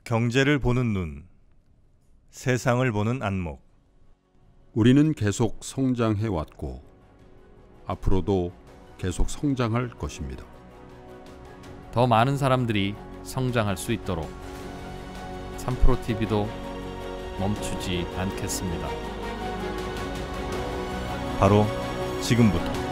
경제를 보는 눈, 세상을 보는 안목. 우리는 계속 성장해 왔고 앞으로도 계속 성장할 것입니다. 더 많은 사람들이 성장할 수 있도록 3프로TV도 멈추지 않겠습니다. 바로 지금부터.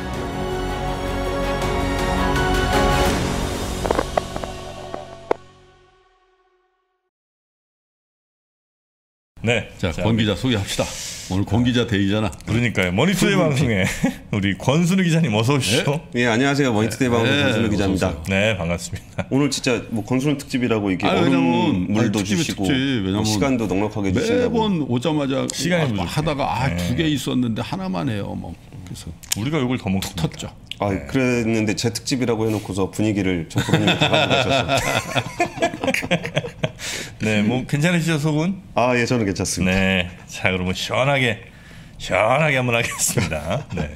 네, 자, 권 기자 소개합시다. 오늘 권 기자 데이잖아. 그러니까요. 머니투데이 방송에 우리 권순우 기자님 어서 오십시오. 네, 안녕하세요. 머니투데이 방송 권순우 기자입니다. 네, 반갑습니다. 오늘 진짜 뭐 권순우 특집이라고 이렇게 왜냐면 물도 주시고 왜냐면 시간도 넉넉하게 주신다고. 매번 오자마자 시간이 하다가 두 개 있었는데 하나만 해요. 뭐 그래서 우리가 이걸 더 먹습니다. 텄죠. 네. 그랬는데 제 특집이라고 해놓고서 분위기를 정프로님이 다 가져가셔서. 네, 뭐 괜찮으시죠, 속은? 예, 저는 괜찮습니다. 네, 자 그러면 시원하게 한번 하겠습니다. 네.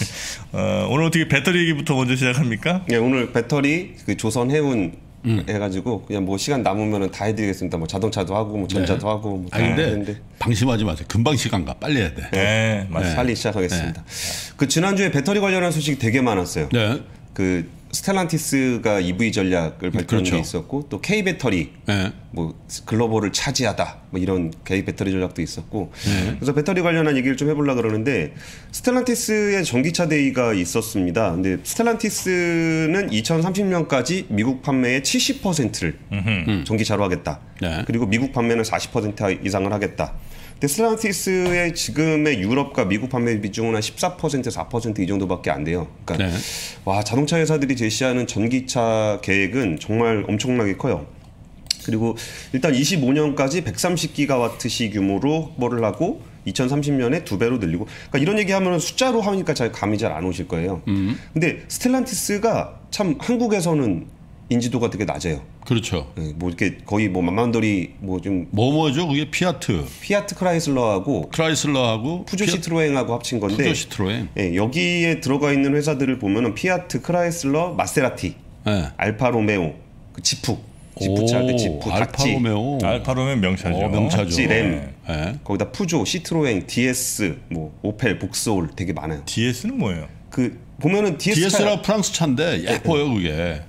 오늘 어떻게 배터리 얘기부터 먼저 시작합니까? 네, 오늘 배터리 그 조선 해운 해가지고 그냥 뭐 시간 남으면은 다 해드리겠습니다. 뭐 자동차도 하고 뭐 전자도 하고. 뭐 근데 방심하지 마세요. 금방 시간 가. 빨리 해야 돼. 네, 맞습니다. 빨리 시작하겠습니다. 그 지난주에 배터리 관련한 소식이 되게 많았어요. 네. 그 스텔란티스가 EV 전략을 발표한 게 있었고 또 K 배터리 뭐 글로벌을 차지하다 뭐 이런 K 배터리 전략도 있었고 그래서 배터리 관련한 얘기를 좀 해보려고 그러는데 스텔란티스의 전기차 데이가 있었습니다. 근데 스텔란티스는 2030년까지 미국 판매의 70%를 전기차로 하겠다. 그리고 미국 판매는 40% 이상을 하겠다. 근데 스텔란티스의 지금의 유럽과 미국 판매 비중은 한 14%, 4% 이 정도밖에 안 돼요. 그러니까 와, 자동차 회사들이 제시하는 전기차 계획은 정말 엄청나게 커요. 그리고 일단 25년까지 130기가와트시 규모로 확보를 하고 2030년에 2배로 늘리고. 그러니까 이런 얘기하면 숫자로 하니까 잘 감이 잘 안 오실 거예요. 근데 스텔란티스가 참 한국에서는 인지도가 되게 낮아요. 그렇죠. 네, 뭐 이렇게 거의 뭐 만만돌이 뭐 좀 뭐죠? 그게 피아트 크라이슬러하고 푸조 시트로행하고 합친 건데. 푸조 시트로행. 네, 여기에 들어가 있는 회사들을 보면은 피아트, 크라이슬러, 마세라티, 알파 로메오, 그 지프차, 지프, 알파 로메오. 알파 로메오 명차죠. 명차죠. 닥지, 램, 거기다 푸조, 시트로행, DS, 뭐 오펠, 복스올 되게 많아요. DS는 뭐예요? 그 보면은 DS라고 프랑스 차인데 예뻐요 그게.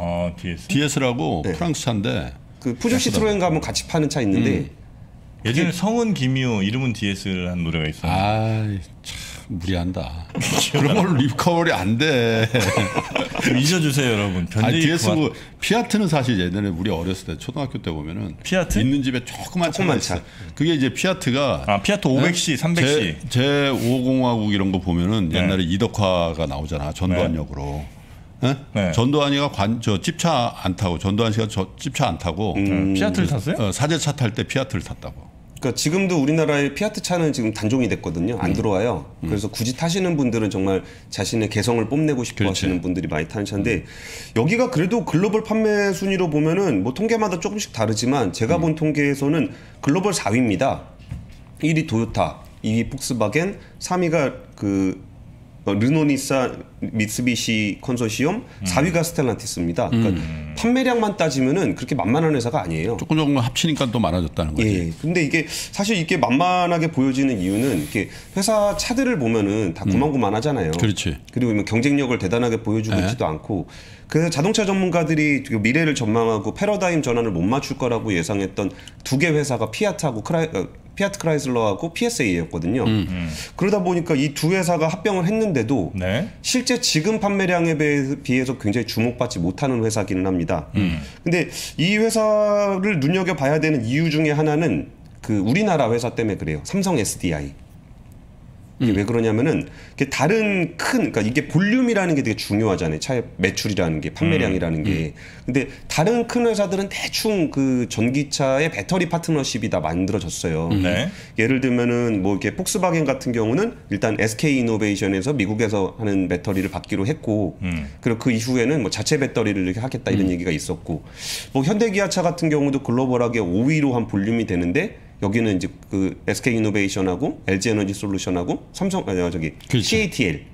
DS라고 프랑스 차인데 그 푸조 시트로행 가면 같이 파는 차 있는데 예전에 성은 김이호 이름은 DS라는 노래가 있어요. 참 무리한다. 그런 걸로 리커버리 안 돼. 잊어주세요 여러분. DS 뭐 피아트는 사실 예전에 우리 어렸을 때 초등학교 때 보면은 피아트? 있는 집에 조그만 차. 그게 이제 피아트가 피아트 500C, 300C. 제 550하고 이런 거 보면은 옛날에 이덕화가 나오잖아. 전두환 역으로. 전두환이가 찝차 안 타고 전두환 씨가 찝차 안 타고 피아트를 탔어요? 사제차 탈 때 피아트를 탔다고. 그러니까 지금도 우리나라의 피아트 차는 지금 단종이 됐거든요. 안 들어와요. 그래서 굳이 타시는 분들은 정말 자신의 개성을 뽐내고 싶어 하시는 분들이 많이 타는 차인데 여기가 그래도 글로벌 판매 순위로 보면은 뭐 통계마다 조금씩 다르지만 제가 본 통계에서는 글로벌 4위입니다. 1위 도요타, 2위 폭스바겐, 3위가 그 르노니산 미쓰비시 컨소시엄, 4위가 스텔란티스입니다. 그러니까 판매량만 따지면은 그렇게 만만한 회사가 아니에요. 조금 합치니까 또 많아졌다는 거지. 예. 근데 이게 사실 이게 만만하게 보여지는 이유는 이렇게 회사 차들을 보면은 다 고만고만하잖아요. 그렇지. 그리고 뭐 경쟁력을 대단하게 보여주고 있지도 않고. 그래서 자동차 전문가들이 미래를 전망하고 패러다임 전환을 못 맞출 거라고 예상했던 두 개 회사가 피아트 크라이슬러하고 PSA였거든요. 그러다 보니까 이 두 회사가 합병을 했는데도 실제 지금 판매량에 비해서 굉장히 주목받지 못하는 회사기는 합니다. 근데 이 회사를 눈여겨봐야 되는 이유 중에 하나는 그 우리나라 회사 때문에 그래요. 삼성 SDI. 이게 왜 그러냐면은 다른 그러니까 이게 볼륨이라는 게 되게 중요하잖아요. 차의 매출이라는 게, 판매량이라는 게. 근데 다른 큰 회사들은 대충 그 전기차의 배터리 파트너십이 다 만들어졌어요. 예를 들면은 뭐 이렇게 폭스바겐 같은 경우는 일단 SK 이노베이션에서 미국에서 하는 배터리를 받기로 했고, 그리고 그 이후에는 뭐 자체 배터리를 이렇게 하겠다 이런 얘기가 있었고, 뭐 현대기아차 같은 경우도 글로벌하게 5위로 한 볼륨이 되는데. 여기는 이제 그 SK 이노베이션하고 LG 에너지 솔루션하고 CATL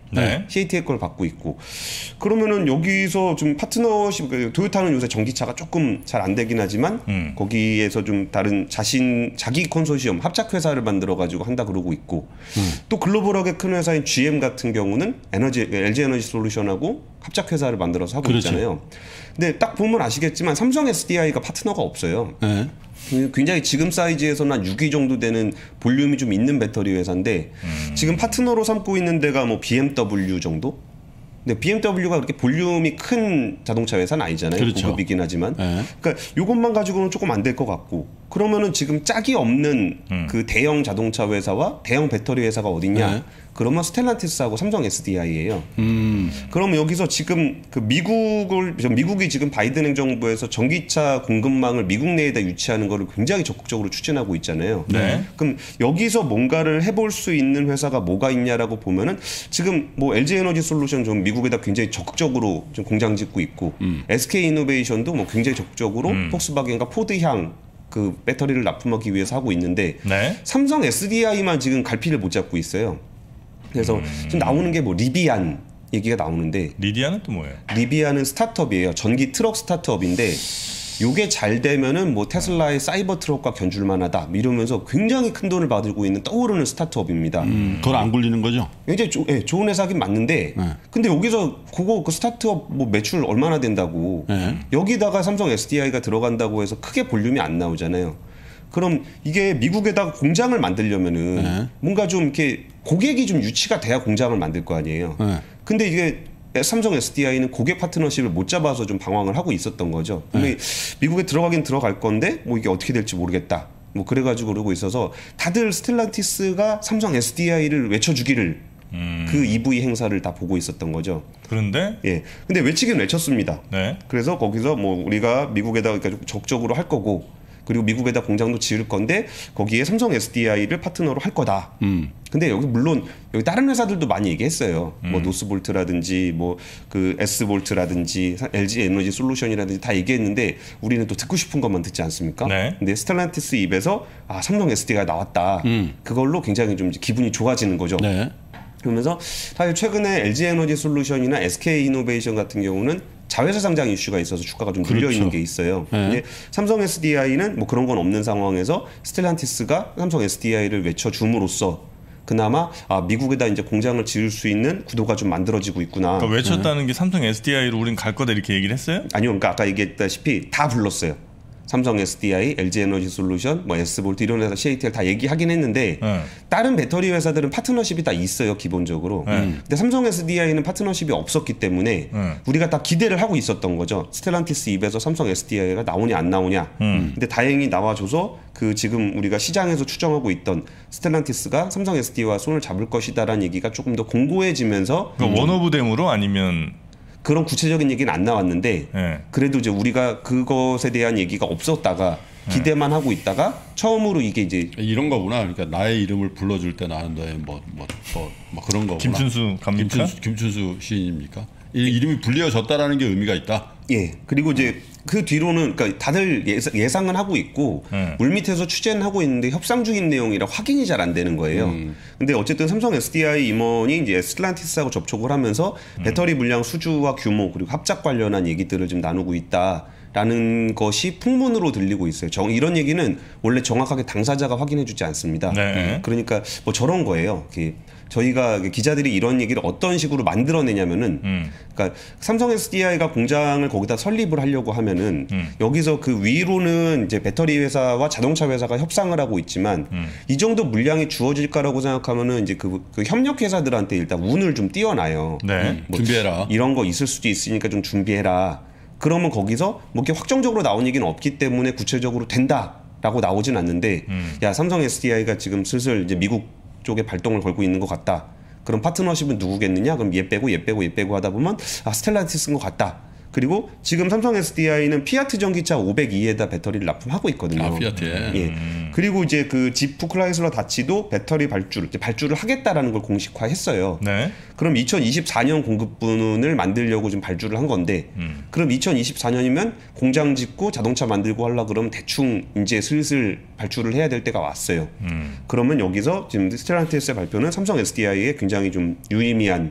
네. CATL 걸 받고 있고 그러면은 여기서 좀 파트너십 토요타는 요새 전기차가 조금 잘 안 되긴 하지만 거기에서 좀 다른 자기 컨소시엄 합작 회사를 만들어 가지고 한다 그러고 있고 또 글로벌하게 큰 회사인 GM 같은 경우는 LG 에너지 솔루션하고 합작 회사를 만들어서 하고 그렇죠. 있잖아요. 근데 딱 보면 아시겠지만 삼성 SDI가 파트너가 없어요. 네. 굉장히 지금 사이즈에서는 한 6위 정도 되는 볼륨이 좀 있는 배터리 회사인데 지금 파트너로 삼고 있는 데가 뭐 BMW 정도? 근데 BMW가 그렇게 볼륨이 큰 자동차 회사는 아니잖아요. 그렇죠. 고급이긴 하지만. 그러니까 이것만 가지고는 조금 안 될 것 같고 그러면은 지금 짝이 없는 그 대형 자동차 회사와 대형 배터리 회사가 어딨냐? 그러면 스텔란티스하고 삼성 SDI예요. 그럼 여기서 지금 그 미국이 지금 바이든 행정부에서 전기차 공급망을 미국 내에다 유치하는 거를 굉장히 적극적으로 추진하고 있잖아요. 네. 그럼 여기서 뭔가를 해볼 수 있는 회사가 뭐가 있냐라고 보면은 지금 뭐 LG 에너지 솔루션 좀 미국에다 굉장히 적극적으로 좀 공장 짓고 있고 SK 이노베이션도 뭐 굉장히 적극적으로 폭스바겐과 포드향 그 배터리를 납품하기 위해서 하고 있는데 네. 삼성 SDI만 지금 갈피를 못 잡고 있어요. 그래서 지금 나오는 게 뭐 리비안 얘기가 나오는데 리디아는 또 뭐예요? 리비안은 스타트업이에요. 전기 트럭 스타트업인데 이게 잘 되면은 뭐 테슬라의 사이버 트럭과 견줄만하다 이러면서 굉장히 큰 돈을 받고 있는 떠오르는 스타트업입니다. 그건 안 굴리는 거죠? 굉장히 좋은 회사긴 맞는데 근데 여기서 그 스타트업 뭐 매출 얼마나 된다고 여기다가 삼성 SDI가 들어간다고 해서 크게 볼륨이 안 나오잖아요. 그럼 이게 미국에다가 공장을 만들려면은 뭔가 좀 이렇게 고객이 좀 유치가 돼야 공장을 만들 거 아니에요. 근데 이게 삼성 SDI는 고객 파트너십을 못 잡아서 좀 방황을 하고 있었던 거죠. 근데 미국에 들어가긴 들어갈 건데 뭐 이게 어떻게 될지 모르겠다. 뭐 그래가지고 그러고 있어서 다들 스텔란티스가 삼성 SDI를 외쳐주기를 그 EV 행사를 다 보고 있었던 거죠. 그런데 예, 근데 외치긴 외쳤습니다. 네. 그래서 거기서 뭐 우리가 미국에다 적극적으로 할 거고. 그리고 미국에다 공장도 지을 건데 거기에 삼성 SDI를 파트너로 할 거다. 근데 여기 물론 여기 다른 회사들도 많이 얘기했어요. 뭐 노스볼트라든지 뭐 그 S볼트라든지 LG 에너지 솔루션이라든지 다 얘기했는데 우리는 또 듣고 싶은 것만 듣지 않습니까? 네. 근데 스텔란티스 입에서 아 삼성 SDI가 나왔다. 그걸로 굉장히 좀 기분이 좋아지는 거죠. 네. 그러면서 사실 최근에 LG 에너지 솔루션이나 SK 이노베이션 같은 경우는 자회사 상장 이슈가 있어서 주가가 좀 눌려 있는 게 있어요. 근데 삼성 SDI는 뭐 그런 건 없는 상황에서 스텔란티스가 삼성 SDI를 외쳐줌으로써 그나마 미국에다 이제 공장을 지을 수 있는 구도가 좀 만들어지고 있구나. 그러니까 외쳤다는 게 삼성 SDI로 우린 갈 거다 이렇게 얘기를 했어요? 아니요, 그러니까 아까 얘기했다시피 다 불렀어요. 삼성 SDI, LG 에너지 솔루션, 뭐 S볼트 이런 회사 CATL 다 얘기하긴 했는데 다른 배터리 회사들은 파트너십이 다 있어요 기본적으로. 근데 삼성 SDI는 파트너십이 없었기 때문에 우리가 다 기대를 하고 있었던 거죠. 스텔란티스 입에서 삼성 SDI가 나오냐 안 나오냐. 근데 다행히 나와줘서 그 지금 우리가 시장에서 추정하고 있던 스텔란티스가 삼성 SDI와 손을 잡을 것이다라는 얘기가 조금 더 공고해지면서 그러니까 원오브댐으로 아니면 그런 구체적인 얘기는 안 나왔는데 그래도 이제 우리가 그것에 대한 얘기가 없었다가 기대만 하고 있다가 처음으로 이게 이제 이런 거구나. 그러니까 나의 이름을 불러줄 때 나는 너의 뭐 그런 거구나. 김춘수 갑니까? 김춘수 시인입니까? 이름이 불리어졌다라는 게 의미가 있다. 예. 그리고 이제 그 뒤로는 그러니까 다들 예상은 하고 있고 물밑에서 취재는 하고 있는데 협상 중인 내용이라 확인이 잘 안 되는 거예요. 근데 어쨌든 삼성 SDI 임원이 이제 스텔란티스하고 접촉을 하면서 배터리 물량 수주와 규모 그리고 합작 관련한 얘기들을 좀 나누고 있다라는 것이 풍문으로 들리고 있어요. 이런 얘기는 원래 정확하게 당사자가 확인해주지 않습니다. 네. 그러니까 뭐 저런 거예요. 저희가 기자들이 이런 얘기를 어떤 식으로 만들어내냐면은, 그러니까 삼성 SDI가 공장을 거기다 설립을 하려고 하면은 여기서 그 위로는 이제 배터리 회사와 자동차 회사가 협상을 하고 있지만 이 정도 물량이 주어질까라고 생각하면은 이제 그 협력 회사들한테 일단 운을 좀 띄워놔요. 네. 뭐 준비해라. 이런 거 있을 수도 있으니까 좀 준비해라. 그러면 거기서 뭐 이렇게 확정적으로 나온 얘기는 없기 때문에 구체적으로 된다라고 나오진 않는데, 야 삼성 SDI가 지금 슬슬 이제 미국 쪽에 발동을 걸고 있는 것 같다. 그럼 파트너십은 누구겠느냐? 그럼 얘 빼고 하다 보면 스텔란티스인 것 같다. 그리고 지금 삼성 SDI는 피아트 전기차 502에다 배터리를 납품하고 있거든요. 피아트에. 예. 그리고 이제 그 지프 크라이슬러 다치도 배터리 발주를 하겠다라는 걸 공식화했어요. 네. 그럼 2024년 공급분을 만들려고 좀 발주를 한 건데, 그럼 2024년이면 공장 짓고 자동차 만들고 하려 그러면 대충 이제 슬슬 발주를 해야 될 때가 왔어요. 그러면 여기서 지금 스텔란티스의 발표는 삼성 SDI에 굉장히 좀 유의미한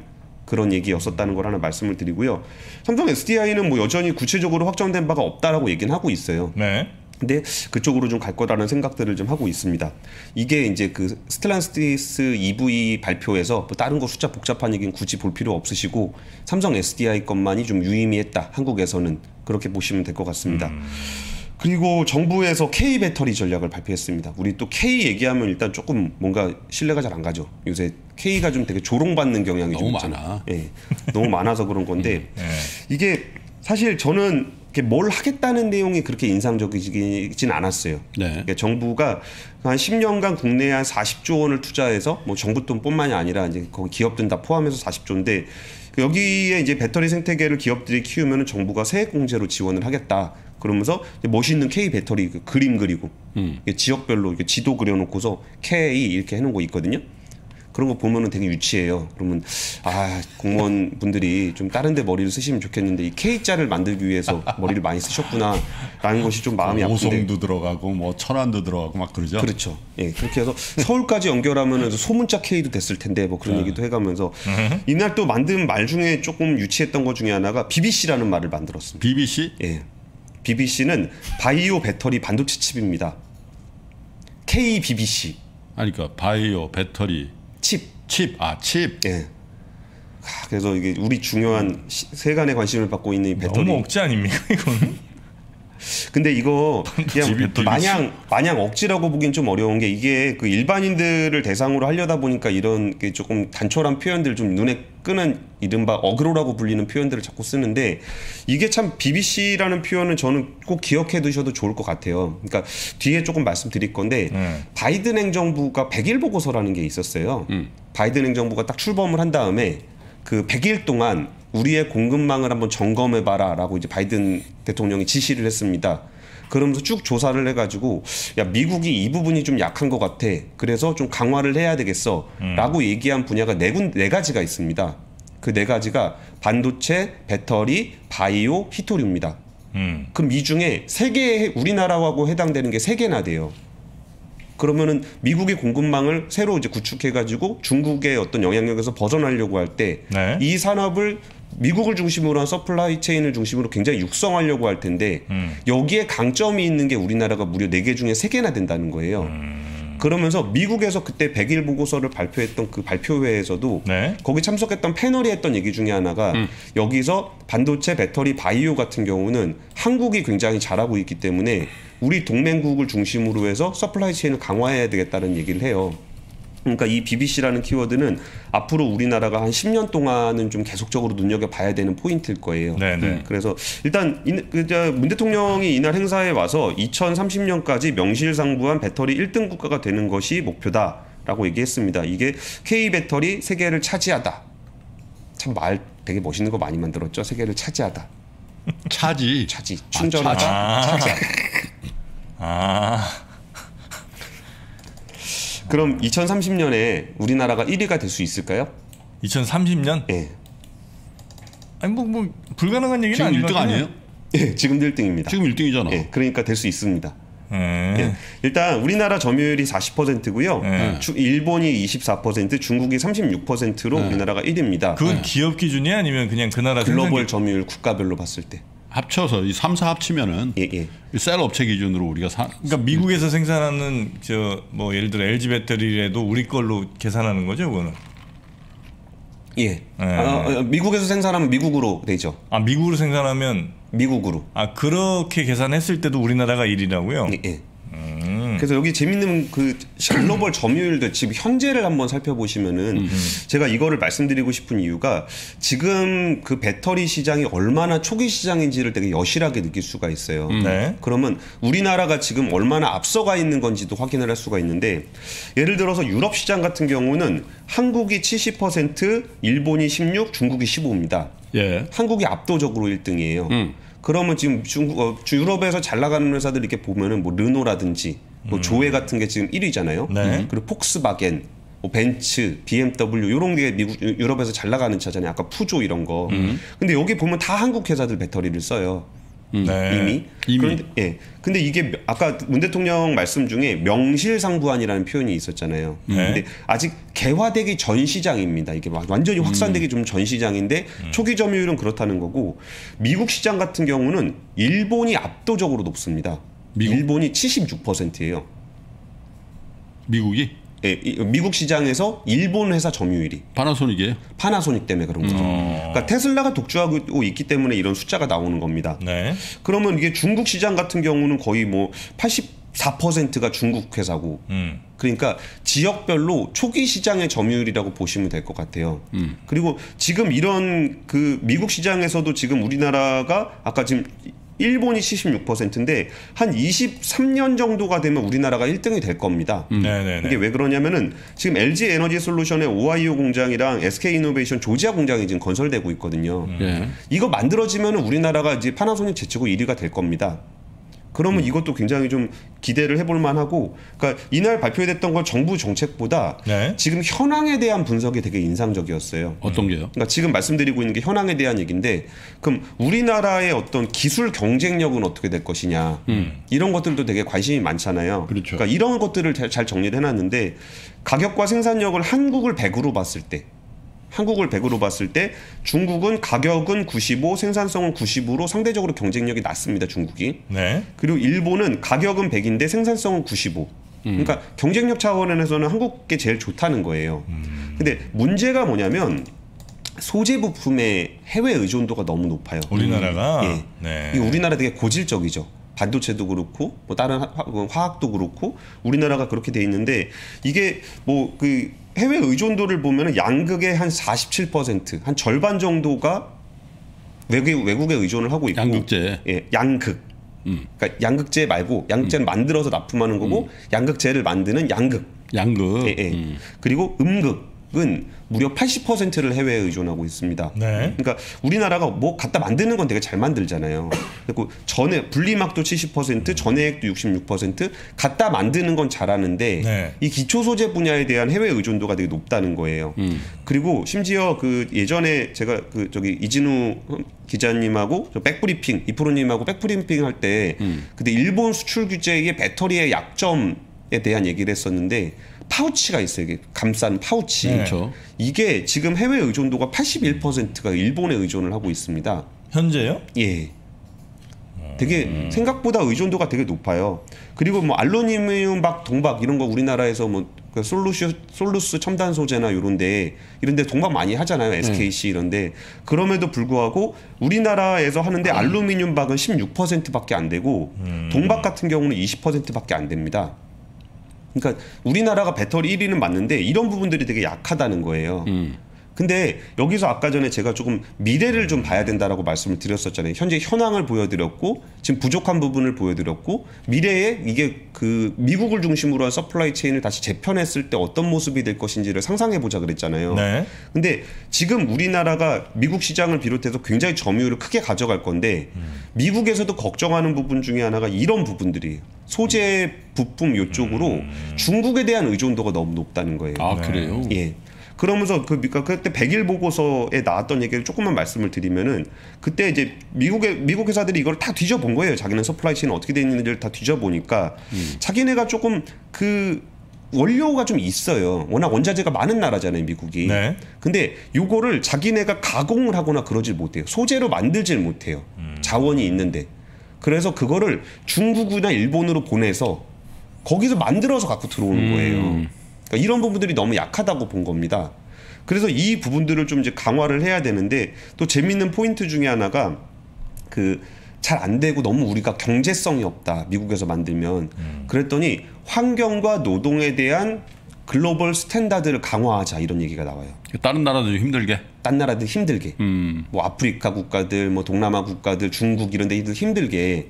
그런 얘기였었다는 걸 하나 말씀을 드리고요. 삼성 SDI는 뭐 여전히 구체적으로 확정된 바가 없다라고 얘기는 하고 있어요. 네. 근데 그쪽으로 좀 갈 거라는 생각들을 좀 하고 있습니다. 이게 이제 그 스텔란티스 EV 발표에서 뭐 다른 거 숫자 복잡한 얘기는 굳이 볼 필요 없으시고 삼성 SDI 것만이 좀 유의미했다. 한국에서는 그렇게 보시면 될 것 같습니다. 그리고 정부에서 K 배터리 전략을 발표했습니다. 우리 또 K 얘기하면 일단 조금 뭔가 신뢰가 잘 안 가죠. 요새 K가 좀 되게 조롱받는 경향이 너무 좀 있잖아요. 많아. 예, 너무 많아서 그런 건데 이게 사실 저는 뭘 하겠다는 내용이 그렇게 인상적이진 않았어요. 네. 그러니까 정부가 한 10년간 국내에 한 40조 원을 투자해서 뭐 정부 돈뿐만이 아니라 이제 거기 기업들 다 포함해서 40조인데 여기에 이제 배터리 생태계를 기업들이 키우면 정부가 세액 공제로 지원을 하겠다. 그러면서 멋있는 K 배터리 그 그림 그리고 지역별로 이렇게 지도 그려놓고서 K 이렇게 해놓은 거 있거든요. 그런 거 보면은 되게 유치해요. 그러면 아 공무원 분들이 좀 다른데 머리를 쓰시면 좋겠는데 이 K자를 만들기 위해서 머리를 많이 쓰셨구나라는 것이 좀 마음이 아픈데. 오송도 들어가고 뭐 천안도 들어가고 막 그러죠. 그렇죠. 예, 그렇게 해서 서울까지 연결하면은 소문자 K도 됐을 텐데 뭐 그런 얘기도 해가면서 이날 또 만든 말 중에 조금 유치했던 것 중에 하나가 BBC라는 말을 만들었습니다. BBC? 예, BBC는 바이오 배터리 반도체 칩입니다. KBBC. 아니 그러니까 바이오 배터리 칩. 칩. 예. 그래서 이게 우리 중요한 세간의 관심을 받고 있는 이 배터리. 너무 억지 아닙니까 이거는? 근데 이거 그냥 마냥 억지라고 보긴 좀 어려운 게 이게 그 일반인들을 대상으로 하려다 보니까 이런 게 조금 단촐한 표현들 좀 눈에 끄는 이른바 어그로라고 불리는 표현들을 자꾸 쓰는데 이게 참 BBC라는 표현은 저는 꼭 기억해 두셔도 좋을 것 같아요. 그러니까 뒤에 조금 말씀드릴 건데 바이든 행정부가 100일 보고서라는 게 있었어요. 바이든 행정부가 딱 출범을 한 다음에 그 100일 동안 우리의 공급망을 한번 점검해봐라라고 이제 바이든 대통령이 지시를 했습니다. 그러면서 쭉 조사를 해가지고 야 미국이 이 부분이 좀 약한 것 같아. 그래서 좀 강화를 해야 되겠어라고 얘기한 분야가 네 가지가 있습니다. 그 네 가지가 반도체, 배터리, 바이오, 히토류입니다. 그럼 이 중에 세 개 우리나라하고 해당되는 게 3개나 돼요. 그러면은 미국의 공급망을 새로 이제 구축해가지고 중국의 어떤 영향력에서 벗어나려고 할 때 이 산업을 미국을 중심으로 한 서플라이 체인을 중심으로 굉장히 육성하려고 할 텐데 여기에 강점이 있는 게 우리나라가 무려 4개 중에 3개나 된다는 거예요. 그러면서 미국에서 그때 100일 보고서를 발표했던 그 발표회에서도 거기 참석했던 패널이 했던 얘기 중에 하나가 여기서 반도체, 배터리, 바이오 같은 경우는 한국이 굉장히 잘하고 있기 때문에 우리 동맹국을 중심으로 해서 서플라이 체인을 강화해야 되겠다는 얘기를 해요. 그러니까 이 BBC라는 키워드는 앞으로 우리나라가 한 10년 동안은 좀 계속적으로 눈여겨봐야 되는 포인트일 거예요. 그래서 일단 문 대통령이 이날 행사에 와서 2030년까지 명실상부한 배터리 1등 국가가 되는 것이 목표다라고 얘기했습니다. 이게 K 배터리 세계를 차지하다. 참 말 되게 멋있는 거 많이 만들었죠. 세계를 차지하다. 차지. 충전하다. 차지하다. 그럼 2030년에 우리나라가 1위가 될 수 있을까요? 2030년? 예. 아니 뭐 불가능한 얘기는 지금 아니거든요. 1등 아니에요? 예, 지금도 1등입니다. 지금 1등이잖아. 예, 그러니까 될 수 있습니다. 예. 일단 우리나라 점유율이 40%고요. 일본이 24%, 중국이 36%로 우리나라가 1위입니다. 그건 기업 기준이 아니면 그냥 그 나라 글로벌 점유율 국가별로 봤을 때. 합쳐서 이 3사 합치면은 셀 업체 기준으로 우리가 그러니까 미국에서 생산하는 뭐 예를 들어 LG 배터리라도 우리 걸로 계산하는 거죠, 그거는. 예. 미국에서 생산하면 미국으로 되죠. 미국으로 생산하면 미국으로. 그렇게 계산했을 때도 우리나라가 1위라고요? 예. 그래서 여기 재밌는 그 글로벌 점유율도 지금 현재를 한번 살펴보시면은 제가 이거를 말씀드리고 싶은 이유가 지금 그 배터리 시장이 얼마나 초기 시장인지를 되게 여실하게 느낄 수가 있어요. 그러면 우리나라가 지금 얼마나 앞서가 있는 건지도 확인을 할 수가 있는데 예를 들어서 유럽 시장 같은 경우는 한국이 70%, 일본이 16%, 중국이 15%입니다. 한국이 압도적으로 1등이에요. 그러면 지금 유럽에서 잘 나가는 회사들 이렇게 보면은 뭐 르노라든지 뭐 조회 같은 게 지금 1위잖아요. 그리고 폭스바겐, 뭐 벤츠, BMW 이런 게 유럽에서 잘 나가는 차잖아요. 아까 푸조 이런 거. 근데 여기 보면 다 한국 회사들 배터리를 써요. 이미. 그런데, 예. 근데 이게 아까 문 대통령 말씀 중에 명실상부한이라는 표현이 있었잖아요. 근데 아직 개화되기 전 시장입니다. 이게 완전히 확산되기 좀 전 시장인데 초기 점유율은 그렇다는 거고, 미국 시장 같은 경우는 일본이 압도적으로 높습니다. 일본이 76%예요. 미국이? 예, 미국 시장에서 일본 회사 점유율이 파나소닉이에요? 파나소닉 때문에 그런 거죠. 그러니까 테슬라가 독주하고 있기 때문에 이런 숫자가 나오는 겁니다. 네. 그러면 이게 중국 시장 같은 경우는 거의 뭐 84%가 중국 회사고, 그러니까 지역별로 초기 시장의 점유율이라고 보시면 될 것 같아요. 그리고 지금 이런 그 미국 시장에서도 지금 우리나라가 아까 지금 일본이 76%인데 한 23년 정도가 되면 우리나라가 1등이 될 겁니다. 이게 왜 그러냐면은 지금 LG 에너지 솔루션의 오하이오 공장이랑 SK 이노베이션 조지아 공장이 지금 건설되고 있거든요. 이거 만들어지면은 우리나라가 이제 파나소닉 제치고 1위가 될 겁니다. 그러면 이것도 굉장히 좀 기대를 해볼 만하고, 그러니까 이날 발표됐던 건 정부 정책보다 지금 현황에 대한 분석이 되게 인상적이었어요. 어떤 게요? 그러니까 지금 말씀드리고 있는 게 현황에 대한 얘기인데, 그럼 우리나라의 어떤 기술 경쟁력은 어떻게 될 것이냐, 이런 것들도 되게 관심이 많잖아요. 그렇죠. 그러니까 이런 것들을 잘 정리를 해놨는데, 가격과 생산력을 한국을 100으로 봤을 때 중국은 가격은 95, 생산성은 90으로 상대적으로 경쟁력이 낮습니다. 중국이. 그리고 일본은 가격은 100인데 생산성은 95. 그러니까 경쟁력 차원에서는 한국게 제일 좋다는 거예요. 근데 문제가 뭐냐면 소재 부품의 해외 의존도가 너무 높아요. 우리나라가. 이게 우리나라 되게 고질적이죠. 반도체도 그렇고 뭐 다른 화학도 그렇고 우리나라가 그렇게 돼 있는데, 이게 뭐 그 해외 의존도를 보면은 양극의 한 47%, 한 절반 정도가 외국에 의존을 하고 있고, 양극재. 예, 양극. 그러니까 양극재 말고, 양극재는 만들어서 납품하는 거고, 양극재를 만드는 양극. 예. 그리고 음극은 무려 80%를 해외에 의존하고 있습니다. 그러니까 우리나라가 뭐 갖다 만드는 건 되게 잘 만들잖아요. 그리고 분리막도 70%, 전해액도 66%, 갖다 만드는 건 잘하는데 이 기초 소재 분야에 대한 해외 의존도가 되게 높다는 거예요. 그리고 심지어 그 예전에 제가 그 저기 이진우 기자님하고 백브리핑 이프로님하고 백브리핑 할 때 그때 일본 수출 규제의 배터리의 약점에 대한 얘기를 했었는데, 파우치가 있어요. 이게 감싼 파우치. 그렇죠. 이게 지금 해외 의존도가 81%가 일본에 의존을 하고 있습니다. 현재요? 예. 되게 생각보다 의존도가 되게 높아요. 그리고 뭐 알루미늄 박, 동박 이런 거 우리나라에서 뭐 솔루스 첨단 소재나 이런데 동박 많이 하잖아요. SKC 이런데. 그럼에도 불구하고 우리나라에서 하는데 알루미늄 박은 16%밖에 안 되고 동박 같은 경우는 20%밖에 안 됩니다. 그러니까 우리나라가 배터리 1위는 맞는데 이런 부분들이 되게 약하다는 거예요. 근데 여기서 아까 전에 제가 조금 미래를 좀 봐야 된다라고 말씀을 드렸었잖아요. 현재 현황을 보여드렸고 지금 부족한 부분을 보여드렸고, 미래에 이게 그 미국을 중심으로 한 서플라이 체인을 다시 재편했을 때 어떤 모습이 될 것인지를 상상해 보자 그랬잖아요. 근데 지금 우리나라가 미국 시장을 비롯해서 굉장히 점유율을 크게 가져갈 건데 미국에서도 걱정하는 부분 중에 하나가 이런 부분들이에요. 소재 부품 이쪽으로 중국에 대한 의존도가 너무 높다는 거예요. 아, 그래요? 예. 그러면서 그러니까 그때 100일 보고서에 나왔던 얘기를 조금만 말씀을 드리면은, 그때 이제 미국 회사들이 이걸 다 뒤져본 거예요. 자기는 서플라이 체인 어떻게 돼 있는지를 다 뒤져보니까 자기네가 조금 그 원료가 좀 있어요. 워낙 원자재가 많은 나라잖아요, 미국이. 근데 요거를 자기네가 가공을 하거나 그러질 못해요. 소재로 만들질 못해요. 자원이 있는데. 그래서 그거를 중국이나 일본으로 보내서 거기서 만들어서 갖고 들어오는 거예요. 그러니까 이런 부분들이 너무 약하다고 본 겁니다. 그래서 이 부분들을 좀 이제 강화를 해야 되는데, 또 재밌는 포인트 중에 하나가 그 잘 안 되고 너무 우리가 경제성이 없다, 미국에서 만들면. 그랬더니 환경과 노동에 대한 글로벌 스탠다드를 강화하자, 이런 얘기가 나와요. 다른 나라들도 힘들게? 딴 나라들 힘들게. 뭐 아프리카 국가들, 뭐 동남아 국가들, 중국 이런 데들 힘들게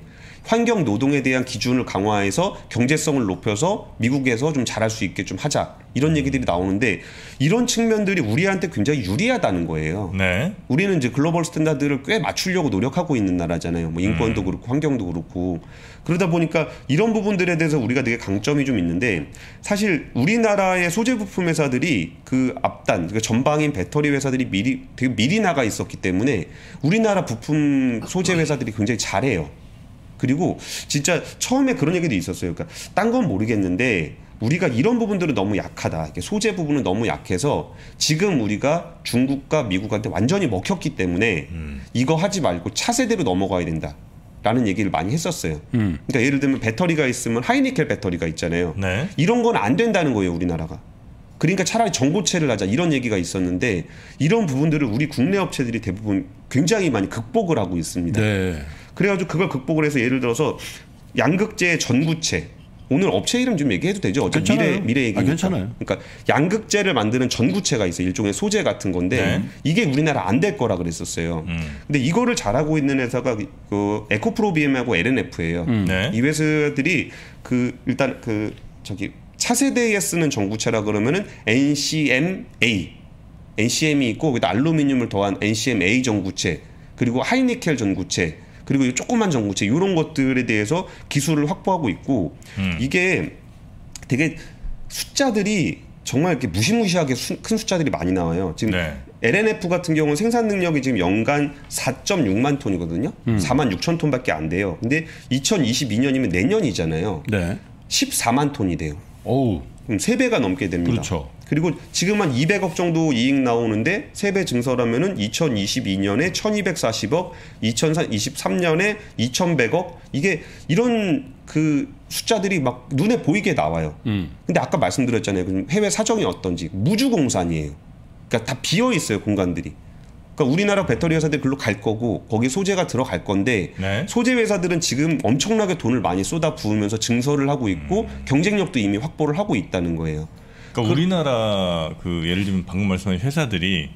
환경 노동에 대한 기준을 강화해서 경제성을 높여서 미국에서 좀 잘할 수 있게 좀 하자. 이런 얘기들이 나오는데 이런 측면들이 우리한테 굉장히 유리하다는 거예요. 네. 우리는 이제 글로벌 스탠다드를 꽤 맞추려고 노력하고 있는 나라잖아요. 뭐 인권도 그렇고 환경도 그렇고. 그러다 보니까 이런 부분들에 대해서 우리가 되게 강점이 좀 있는데 사실 우리나라의 소재 부품 회사들이 그 앞단, 그 전방인 배터리 회사들이 되게 미리 나가 있었기 때문에 우리나라 부품 소재 회사들이 굉장히 잘해요. 그리고 진짜 처음에 그런 얘기도 있었어요. 그러니까 딴 건 모르겠는데 우리가 이런 부분들은 너무 약하다. 소재 부분은 너무 약해서 지금 우리가 중국과 미국한테 완전히 먹혔기 때문에 이거 하지 말고 차세대로 넘어가야 된다. 라는 얘기를 많이 했었어요. 그러니까 예를 들면 배터리가 있으면 하이니켈 배터리가 있잖아요. 네. 이런 건 안 된다는 거예요, 우리나라가. 그러니까 차라리 전고체를 하자 이런 얘기가 있었는데 이런 부분들을 우리 국내 업체들이 대부분 굉장히 많이 극복을 하고 있습니다. 네. 그래가지고 그걸 극복을 해서 예를 들어서 양극재 전구체. 오늘 업체 이름 좀 얘기해도 되죠? 어차피 미래 얘기니까. 괜찮아요. 그러니까 양극재를 만드는 전구체가 있어요. 일종의 소재 같은 건데 이게 우리나라 안 될 거라 그랬었어요. 근데 이거를 잘하고 있는 회사가 그 에코프로 BM하고 LNF예요. 이 회사들이 그 일단 그 저기 차세대에 쓰는 전구체라 그러면은 NCM이 있고 거기다 알루미늄을 더한 NCMA 전구체 그리고 하이니켈 전구체 그리고 이 조그만 전구체 이런 것들에 대해서 기술을 확보하고 있고 이게 되게 숫자들이 정말 이렇게 무시무시하게 큰 숫자들이 많이 나와요. 지금 LNF 같은 경우는 생산 능력이 지금 연간 4.6만 톤이거든요. 4만 6천 톤밖에 안 돼요. 근데 2022년이면 내년이잖아요. 14만 톤이 돼요. 오우. 그럼 3배가 넘게 됩니다. 그렇죠. 그리고 지금 한 200억 정도 이익 나오는데 3배 증설하면은 2022년에 1240억, 2023년에 2100억 이게 이런 그 숫자들이 막 눈에 보이게 나와요. 근데 아까 말씀드렸잖아요. 해외 사정이 어떤지 무주공산이에요. 그러니까 다 비어 있어요, 공간들이. 그러니까 우리나라 배터리 회사들이 글로 갈 거고 거기 소재가 들어갈 건데 소재 회사들은 지금 엄청나게 돈을 많이 쏟아 부으면서 증설을 하고 있고 경쟁력도 이미 확보를 하고 있다는 거예요. 그러니까 우리나라 그 예를 들면 방금 말씀하신 회사들이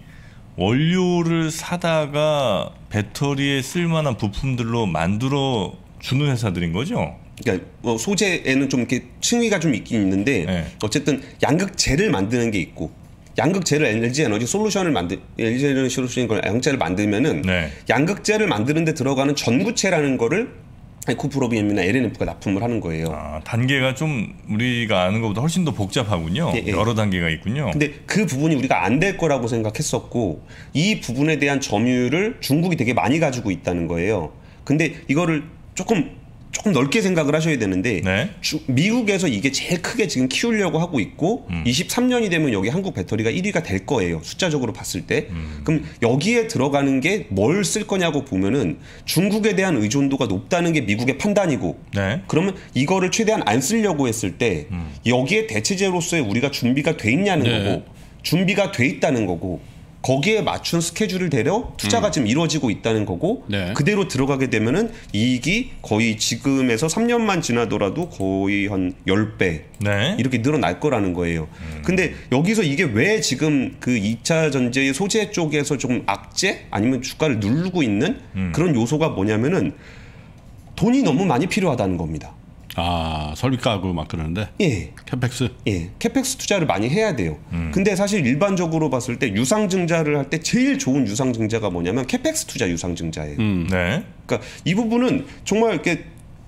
원료를 사다가 배터리에 쓸만한 부품들로 만들어 주는 회사들인 거죠. 그러니까 뭐 소재에는 좀 이렇게 층위가 좀 있긴 있는데 어쨌든 양극재를 만드는 게 있고 양극재를 LG 에너지 솔루션을 양극재를 만들면은 양극재를 만드는데 들어가는 전구체라는 거를 에코프로 BM이나 LNF가 납품을 하는 거예요. 아, 단계가 좀 우리가 아는 것보다 훨씬 더 복잡하군요. 여러 단계가 있군요. 근데 그 부분이 우리가 안 될 거라고 생각했었고 이 부분에 대한 점유율을 중국이 되게 많이 가지고 있다는 거예요. 근데 이거를 조금 넓게 생각을 하셔야 되는데 미국에서 이게 제일 크게 지금 키우려고 하고 있고 23년이 되면 여기 한국 배터리가 1위가 될 거예요. 숫자적으로 봤을 때. 그럼 여기에 들어가는 게 뭘 쓸 거냐고 보면은 중국에 대한 의존도가 높다는 게 미국의 판단이고 그러면 이거를 최대한 안 쓰려고 했을 때 여기에 대체제로서의 우리가 준비가 돼 있냐는 거고 준비가 돼 있다는 거고 거기에 맞춘 스케줄을 대려 투자가 지금 이루어지고 있다는 거고 그대로 들어가게 되면은 이익이 거의 지금에서 3년만 지나더라도 거의 한 10배 이렇게 늘어날 거라는 거예요. 근데 여기서 이게 왜 지금 그 2차 전지의 소재 쪽에서 좀 악재 아니면 주가를 누르고 있는 그런 요소가 뭐냐면은 돈이 너무 많이 필요하다는 겁니다. 아, 설비가고 막 그러는데. 캐펙스. 캐펙스 투자를 많이 해야 돼요. 근데 사실 일반적으로 봤을 때 유상증자를 할 때 제일 좋은 유상증자가 뭐냐면 캐펙스 투자 유상증자예요. 그러니까 이 부분은 정말 이렇게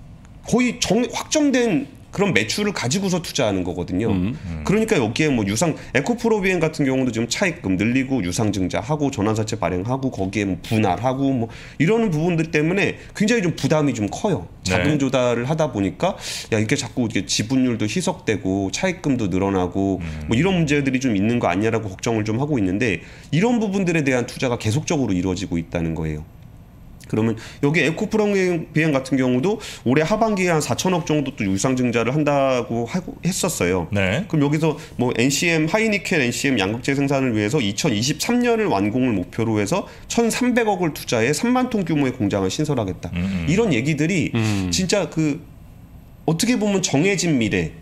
거의 확정된 그런 매출을 가지고서 투자하는 거거든요. 그러니까 여기에 뭐 에코프로 BM 같은 경우도 지금 차입금 늘리고 유상증자하고 전환사채 발행하고 거기에 뭐 분할하고 뭐 이러는 부분들 때문에 굉장히 좀 부담이 좀 커요. 자금 조달을 하다 보니까 야 이게 자꾸 이게 지분율도 희석되고 차입금도 늘어나고 뭐 이런 문제들이 좀 있는 거 아니냐라고 걱정을 좀 하고 있는데 이런 부분들에 대한 투자가 계속적으로 이루어지고 있다는 거예요. 그러면 여기 에코프로 BM 같은 경우도 올해 하반기에 한 4천억 정도 또 유상증자를 한다고 했었어요. 그럼 여기서 뭐 NCM 하이니켈 NCM 양극재 생산을 위해서 2023년을 완공을 목표로 해서 1,300억을 투자해 3만 톤 규모의 공장을 신설하겠다. 이런 얘기들이 진짜 그 어떻게 보면 정해진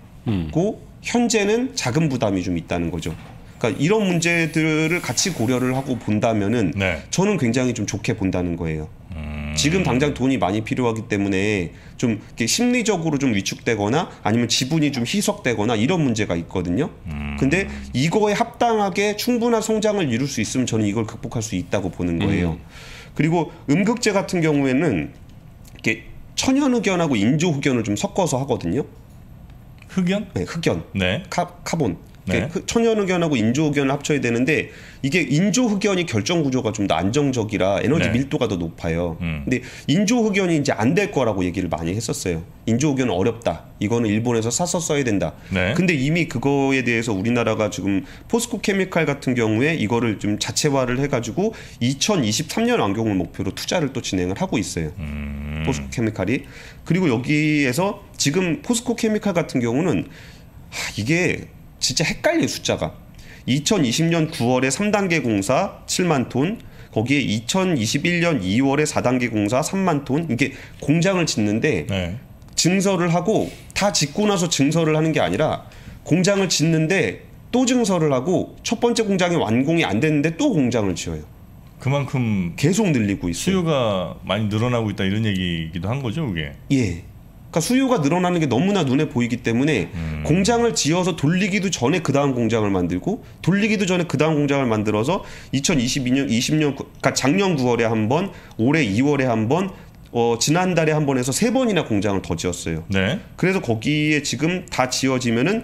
미래고 현재는 자금 부담이 좀 있다는 거죠. 그러니까 이런 문제들을 같이 고려를 하고 본다면은 저는 굉장히 좀 좋게 본다는 거예요. 지금 당장 돈이 많이 필요하기 때문에 좀 이렇게 심리적으로 좀 위축되거나 아니면 지분이 좀 희석되거나 이런 문제가 있거든요. 근데 이거에 합당하게 충분한 성장을 이룰 수 있으면 저는 이걸 극복할 수 있다고 보는 거예요. 그리고 음극재 같은 경우에는 이렇게 천연흑연하고 인조흑연을 좀 섞어서 하거든요. 흑연? 네, 흑연. 네. 카본. 네. 천연흑연하고 인조흑연을 합쳐야 되는데 이게 인조흑연이 결정 구조가 좀 더 안정적이라 에너지 네. 밀도가 더 높아요. 근데 인조흑연이 이제 안 될 거라고 얘기를 많이 했었어요. 인조흑연은 어렵다. 이거는 일본에서 사서 써야 된다. 네. 근데 이미 그거에 대해서 우리나라가 지금 포스코 케미칼 같은 경우에 이거를 좀 자체화를 해가지고 2023년 완공을 목표로 투자를 또 진행을 하고 있어요. 포스코 케미칼이. 그리고 여기에서 지금 포스코 케미칼 같은 경우는 이게 진짜 헷갈려 숫자가. 2020년 9월에 3단계 공사 7만 톤, 거기에 2021년 2월에 4단계 공사 3만 톤. 이게 공장을 짓는데 네. 증설을 하고 다 짓고 나서 증설을 하는 게 아니라 공장을 짓는데 또 증설을 하고 첫 번째 공장이 완공이 안 됐는데 또 공장을 지어요. 그만큼 계속 늘리고 있어요. 수요가 많이 늘어나고 있다 이런 얘기기도 한 거죠, 그게. 예. 그러니까 수요가 늘어나는 게 너무나 눈에 보이기 때문에 공장을 지어서 돌리기도 전에 그 다음 공장을 만들고 돌리기도 전에 그 다음 공장을 만들어서 2022년, 20년, 그러니까 작년 9월에 한 번, 올해 2월에 한 번, 지난달에 한 번 해서 3번이나 공장을 더 지었어요. 네. 그래서 거기에 지금 다 지어지면은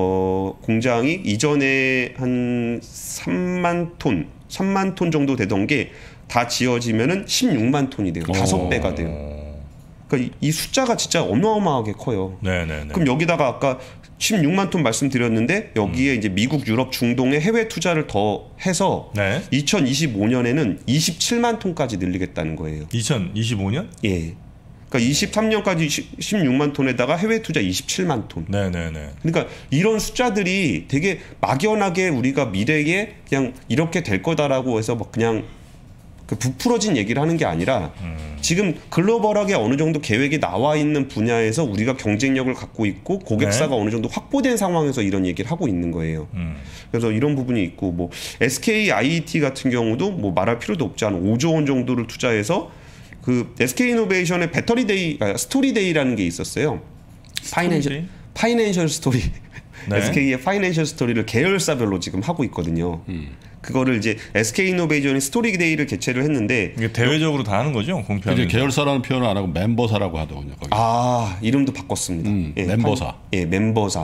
공장이 이전에 한 3만 톤 정도 되던 게 다 지어지면은 16만 톤이 돼요. 5배가 돼요. 그러니까 이 숫자가 진짜 어마어마하게 커요. 네네네. 그럼 여기다가 아까 16만 톤 말씀드렸는데 여기에 이제 미국, 유럽, 중동의 해외 투자를 더 해서 네. 2025년에는 27만 톤까지 늘리겠다는 거예요. 2025년? 예. 그러니까 23년까지 16만 톤에다가 해외 투자 27만 톤. 네네네. 그러니까 이런 숫자들이 되게 막연하게 우리가 미래에 그냥 이렇게 될 거다라고 해서 막 그냥 그 부풀어진 얘기를 하는 게 아니라 지금 글로벌하게 어느 정도 계획이 나와 있는 분야에서 우리가 경쟁력을 갖고 있고 고객사가 어느 정도 확보된 상황에서 이런 얘기를 하고 있는 거예요. 그래서 이런 부분이 있고 뭐 SK IET 같은 경우도 뭐 말할 필요도 없지 한 5조 원 정도를 투자해서 그 SK 이노베이션의 배터리 데이, 스토리 데이라는 게 있었어요. 파이낸셜 스토리. 네. SK의 파이낸셜 스토리를 계열사별로 지금 하고 있거든요. 그거를 이제 SK 이노베이션이 스토리 데이를 개최를 했는데 이게 대외적으로 다 하는 거죠, 공표하는. 이제 계열사라는 표현을 안 하고 멤버사라고 하더군요. 거기. 이름도 바꿨습니다. 예, 멤버사. 멤버사.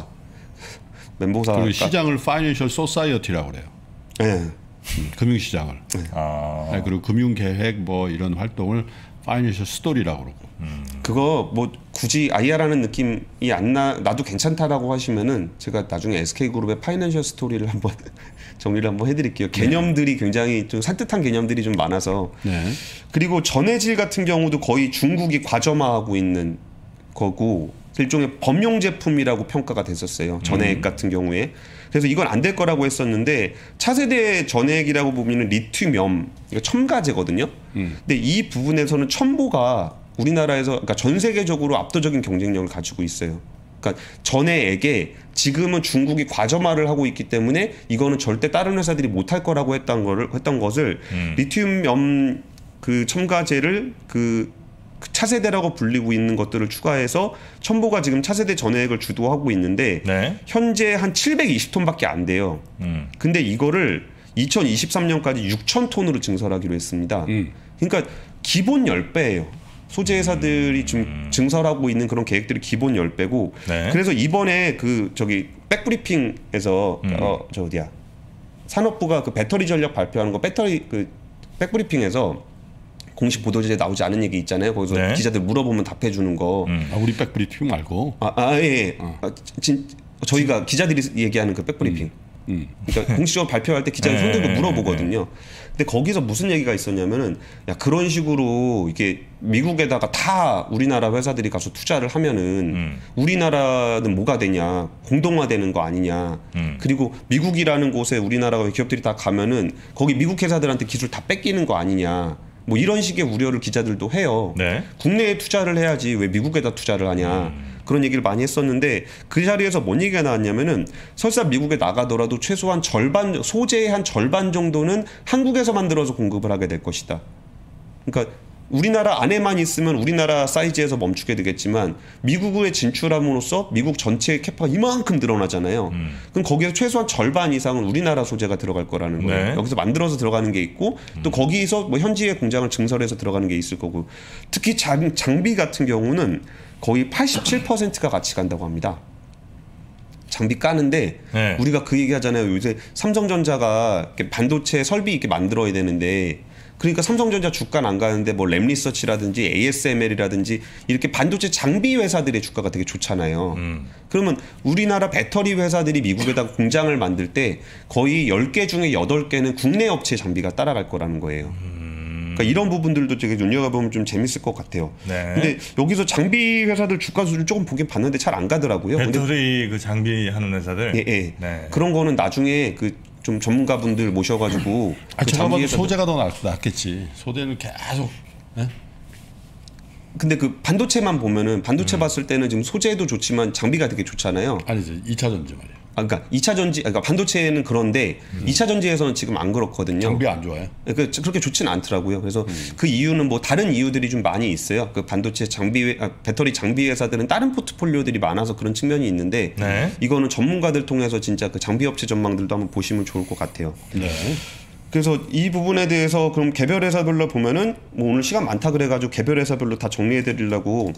그리고 시장을 파이낸셜 소사이어티라고 그래요. 예. 금융시장을. 아. 그리고 금융계획 뭐 이런 활동을 파이낸셜 스토리라고 그러고. 그거 뭐 굳이 IR하는 느낌이 나도 괜찮다라고 하시면은 제가 나중에 SK그룹의 파이낸셜 스토리를 한번 정리를 한번 해드릴게요. 개념들이 굉장히 좀 산뜻한 개념들이 좀 많아서. 네. 그리고 전해질 같은 경우도 거의 중국이 과점화하고 있는 거고 일종의 범용 제품이라고 평가가 됐었어요. 전해액 같은 경우에. 그래서 이건 안 될 거라고 했었는데 차세대 전해액이라고 보면은 리튬염, 이거 첨가제거든요. 근데 이 부분에서는 첨보가 우리나라에서 그러니까 전 세계적으로 압도적인 경쟁력을 가지고 있어요. 그러니까 전해액에 지금은 중국이 과점화를 하고 있기 때문에 이거는 절대 다른 회사들이 못할 거라고 했던 것을 리튬염 그 첨가제를 그 차세대라고 불리고 있는 것들을 추가해서 첨보가 지금 차세대 전해액을 주도하고 있는데 네. 현재 한 720톤밖에 안 돼요. 근데 이거를 2023년까지 6,000톤으로 증설하기로 했습니다. 그러니까 기본 10배예요. 소재 회사들이 좀 증설하고 있는 그런 계획들이 기본 10배고 네. 그래서 이번에 그 저기 백브리핑에서 저 어디야 산업부가 그 배터리 전략 발표하는 거 배터리 그 백브리핑에서 공식 보도자료에 나오지 않은 얘기 있잖아요. 거기서 네. 기자들 물어보면 답해 주는 거. 우리 백브리핑 말고. 예. 저희가 기자들이 얘기하는 그 백브리핑. 그러니까 공식적으로 발표할 때 기자들 손들고 물어보거든요. 근데 거기서 무슨 얘기가 있었냐면은 야 그런 식으로 이게 미국에다가 다 우리나라 회사들이 가서 투자를 하면은 우리나라는 뭐가 되냐 공동화되는 거 아니냐. 그리고 미국이라는 곳에 우리나라 기업들이 다 가면은 거기 미국 회사들한테 기술 다 뺏기는 거 아니냐. 뭐 이런 식의 우려를 기자들도 해요. 네. 국내에 투자를 해야지 왜 미국에다 투자를 하냐. 그런 얘기를 많이 했었는데 그 자리에서 뭔 얘기가 나왔냐면은 설사 미국에 나가더라도 최소한 절반 소재의 한 절반 정도는 한국에서 만들어서 공급을 하게 될 것이다. 그러니까 우리나라 안에만 있으면 우리나라 사이즈에서 멈추게 되겠지만 미국에 진출함으로써 미국 전체의 캐파가 이만큼 늘어나잖아요. 그럼 거기에서 최소한 절반 이상은 우리나라 소재가 들어갈 거라는 거예요. 네. 여기서 만들어서 들어가는 게 있고 또 거기서 뭐 현지의 공장을 증설해서 들어가는 게 있을 거고 특히 장비 같은 경우는 거의 87%가 같이 간다고 합니다. 장비 까는데 네. 우리가 그 얘기 하잖아요. 요새 삼성전자가 이렇게 반도체 설비 이렇게 만들어야 되는데 그러니까 삼성전자 주가는 안 가는데 뭐 램리서치라든지 ASML이라든지 이렇게 반도체 장비 회사들의 주가가 되게 좋잖아요. 그러면 우리나라 배터리 회사들이 미국에다가 공장을 만들 때 거의 10개 중에 8개는 국내 업체 장비가 따라갈 거라는 거예요. 그러니까 이런 부분들도 되게 눈여겨보면 좀 재밌을 것 같아요. 네. 근데 여기서 장비 회사들 주가 수를 조금 보긴 봤는데 잘 안 가더라고요. 배터리 그 장비 하는 회사들. 예, 예. 네. 그런 거는 나중에 그 좀 전문가분들 모셔가지고 그 제가 봐도 장비 회사들- 소재가 더 낫겠지. 소재는 계속. 예? 근데 그 반도체만 보면은 반도체 봤을 때는 지금 소재도 좋지만 장비가 되게 좋잖아요. 아니지 2차 전지 말이야. 그러니까 2차 전지, 그러니까 반도체는 그런데 2차 전지에서는 지금 안 그렇거든요. 장비 안 좋아해? 그렇게 좋지는 않더라고요. 그래서 그 이유는 뭐 다른 이유들이 좀 많이 있어요. 그 반도체 장비, 배터리 장비 회사들은 다른 포트폴리오들이 많아서 그런 측면이 있는데 네. 이거는 전문가들 통해서 진짜 그 장비 업체 전망들도 한번 보시면 좋을 것 같아요. 네. 그래서 이 부분에 대해서 그럼 개별 회사별로 보면은 뭐 오늘 시간 많다 그래가지고 개별 회사별로 다 정리해 드리려고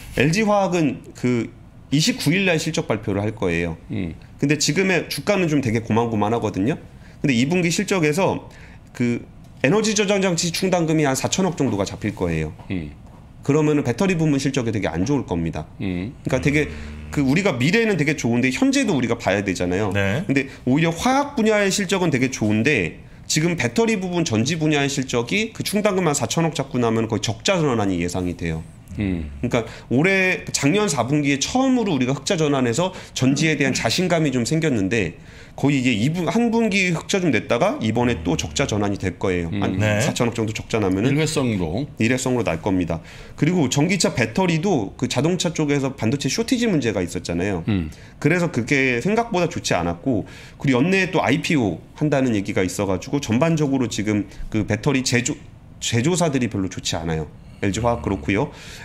LG화학은 그 29일 날 실적 발표를 할 거예요. 근데 지금의 주가는 좀 되게 고만고만하거든요. 근데 2분기 실적에서 그 에너지 저장 장치 충당금이 한 4천억 정도가 잡힐 거예요. 그러면은 배터리 부문 실적이 되게 안 좋을 겁니다. 그러니까 되게 그 우리가 미래는 되게 좋은데 현재도 우리가 봐야 되잖아요. 네. 근데 오히려 화학 분야의 실적은 되게 좋은데 지금 배터리 부분 전지 분야의 실적이 그 충당금 한 4천억 잡고 나면 거의 적자 전환이 예상이 돼요. 그러니까 올해 작년 4분기에 처음으로 우리가 흑자 전환해서 전지에 대한 자신감이 좀 생겼는데 거의 이게 한 분기 흑자 좀 냈다가 이번에 또 적자 전환이 될 거예요. 한 네. 4천억 정도 적자 나면은 일회성으로 날 겁니다. 그리고 전기차 배터리도 그 자동차 쪽에서 반도체 쇼티지 문제가 있었잖아요. 그래서 그게 생각보다 좋지 않았고 그리고 연내에 또 IPO 한다는 얘기가 있어가지고 전반적으로 지금 그 배터리 제조사들이 별로 좋지 않아요. LG화학 그렇고요.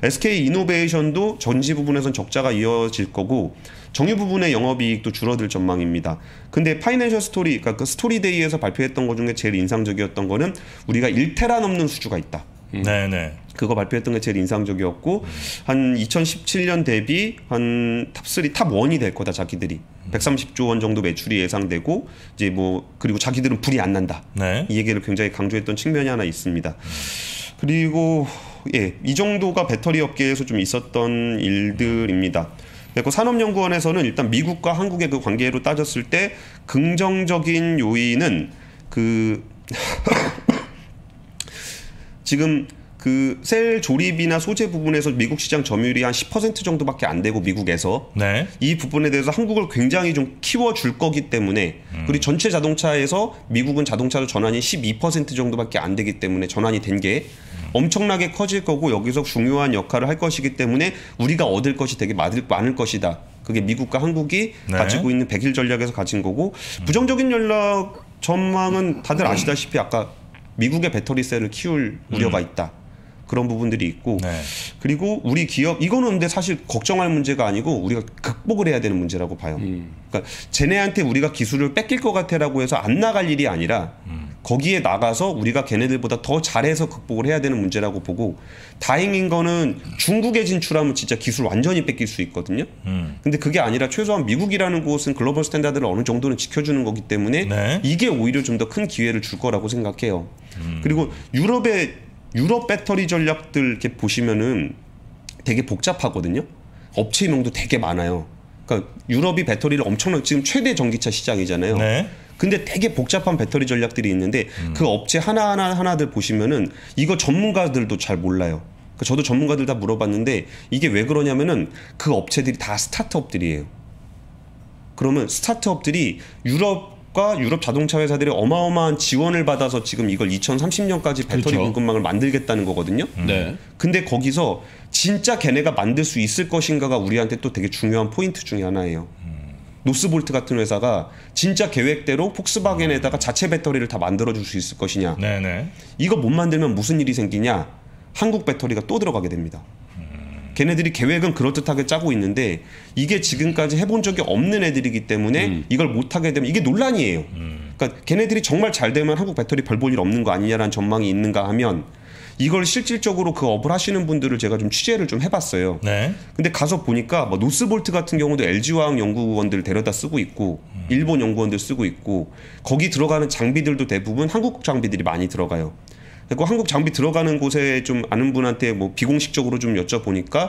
SK이노베이션도 전지 부분에선 적자가 이어질 거고 정유 부분의 영업이익도 줄어들 전망입니다. 근데 파이낸셜 스토리, 그러니까 그 스토리데이에서 발표했던 것 중에 제일 인상적이었던 거는 우리가 1테라 넘는 수주가 있다. 네네. 그거 발표했던 게 제일 인상적이었고 한 2017년 대비 한 탑3, 탑1이 될 거다 자기들이. 130조 원 정도 매출이 예상되고 이제 뭐 그리고 자기들은 불이 안 난다. 네. 이 얘기를 굉장히 강조했던 측면이 하나 있습니다. 그리고 이 정도가 배터리 업계에서 좀 있었던 일들입니다. 그리고 산업연구원에서는 일단 미국과 한국의 그 관계로 따졌을 때 긍정적인 요인은 그 지금 그 셀 조립이나 소재 부분에서 미국 시장 점유율이 한 10% 정도밖에 안 되고 미국에서 네. 이 부분에 대해서 한국을 굉장히 좀 키워줄 거기 때문에 그리고 전체 자동차에서 미국은 자동차로 전환이 12% 정도밖에 안 되기 때문에 전환이 된 게 엄청나게 커질 거고 여기서 중요한 역할을 할 것이기 때문에 우리가 얻을 것이 되게 많을 것이다. 그게 미국과 한국이 네. 가지고 있는 100일 전략에서 가진 거고 부정적인 전략 전망은 다들 아시다시피 아까 미국의 배터리셀을 키울 우려가 있다. 그런 부분들이 있고 네. 그리고 우리 기업 이거는 근데 사실 걱정할 문제가 아니고 우리가 극복을 해야 되는 문제라고 봐요. 그러니까 쟤네한테 우리가 기술을 뺏길 것 같아라고 해서 안 나갈 일이 아니라 거기에 나가서 우리가 걔네들보다 더 잘해서 극복을 해야 되는 문제라고 보고 다행인 거는 중국에 진출하면 진짜 기술 완전히 뺏길 수 있거든요. 근데 그게 아니라 최소한 미국이라는 곳은 글로벌 스탠다드를 어느 정도는 지켜주는 거기 때문에 네. 이게 오히려 좀 더 큰 기회를 줄 거라고 생각해요. 그리고 유럽 배터리 전략들 이렇게 보시면은 되게 복잡하거든요. 업체명도 되게 많아요. 그러니까 유럽이 배터리를 엄청나게 지금 최대 전기차 시장이잖아요. 네. 근데 되게 복잡한 배터리 전략들이 있는데 그 업체 하나하나들 보시면은 이거 전문가들도 잘 몰라요. 그러니까 저도 전문가들 다 물어봤는데 이게 왜 그러냐면은 그 업체들이 다 스타트업들이에요. 그러면 스타트업들이 유럽 자동차 회사들이 어마어마한 지원을 받아서 지금 이걸 2030년까지 배터리 그렇죠. 공급망을 만들겠다는 거거든요. 네. 근데 거기서 진짜 걔네가 만들 수 있을 것인가가 우리한테 또 되게 중요한 포인트 중에 하나예요. 노스볼트 같은 회사가 진짜 계획대로 폭스바겐에다가 자체 배터리를 다 만들어줄 수 있을 것이냐. 네네. 이거 못 만들면 무슨 일이 생기냐. 한국 배터리가 또 들어가게 됩니다. 걔네들이 계획은 그럴듯하게 짜고 있는데 이게 지금까지 해본 적이 없는 애들이기 때문에 이걸 못하게 되면 이게 논란이에요. 그러니까 걔네들이 정말 잘 되면 한국 배터리 별 볼 일 없는 거 아니냐라는 전망이 있는가 하면 이걸 실질적으로 그 업을 하시는 분들을 제가 좀 취재를 좀 해봤어요. 네. 근데 가서 보니까 뭐 노스볼트 같은 경우도 LG화학 연구원들 데려다 쓰고 있고 일본 연구원들 쓰고 있고 거기 들어가는 장비들도 대부분 한국 장비들이 많이 들어가요. 그리고 한국 장비 들어가는 곳에 좀 아는 분한테 뭐 비공식적으로 좀 여쭤보니까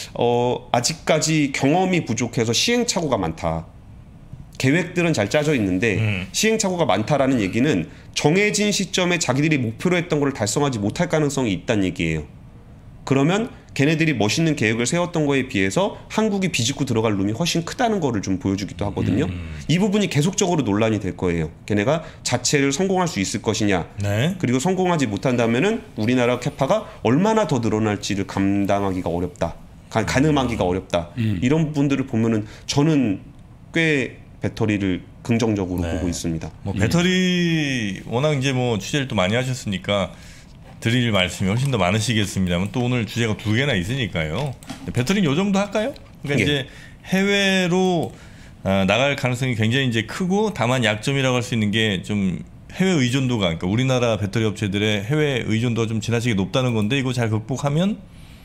아직까지 경험이 부족해서 시행착오가 많다. 계획들은 잘 짜져 있는데 시행착오가 많다라는 얘기는 정해진 시점에 자기들이 목표로 했던 걸 달성하지 못할 가능성이 있다는 얘기예요. 그러면 걔네들이 멋있는 계획을 세웠던 거에 비해서 한국이 비집고 들어갈 룸이 훨씬 크다는 거를 좀 보여주기도 하거든요. 이 부분이 계속적으로 논란이 될 거예요. 걔네가 자체를 성공할 수 있을 것이냐. 네. 그리고 성공하지 못한다면은 우리나라 캐파가 얼마나 더 늘어날지를 감당하기가 어렵다. 가늠하기가 어렵다. 이런 부분들을 보면은 저는 꽤 배터리를 긍정적으로 보고 있습니다. 뭐 배터리 워낙 이제 뭐 취재를 또 많이 하셨으니까 드릴 말씀이 훨씬 더 많으시겠습니다만 또 오늘 주제가 2개나 있으니까요. 배터리는 요 정도 할까요? 그러니까 이제 해외로 나갈 가능성이 굉장히 이제 크고 다만 약점이라고 할 수 있는 게 좀 해외 의존도가 그러니까 우리나라 배터리 업체들의 해외 의존도가 좀 지나치게 높다는 건데 이거 잘 극복하면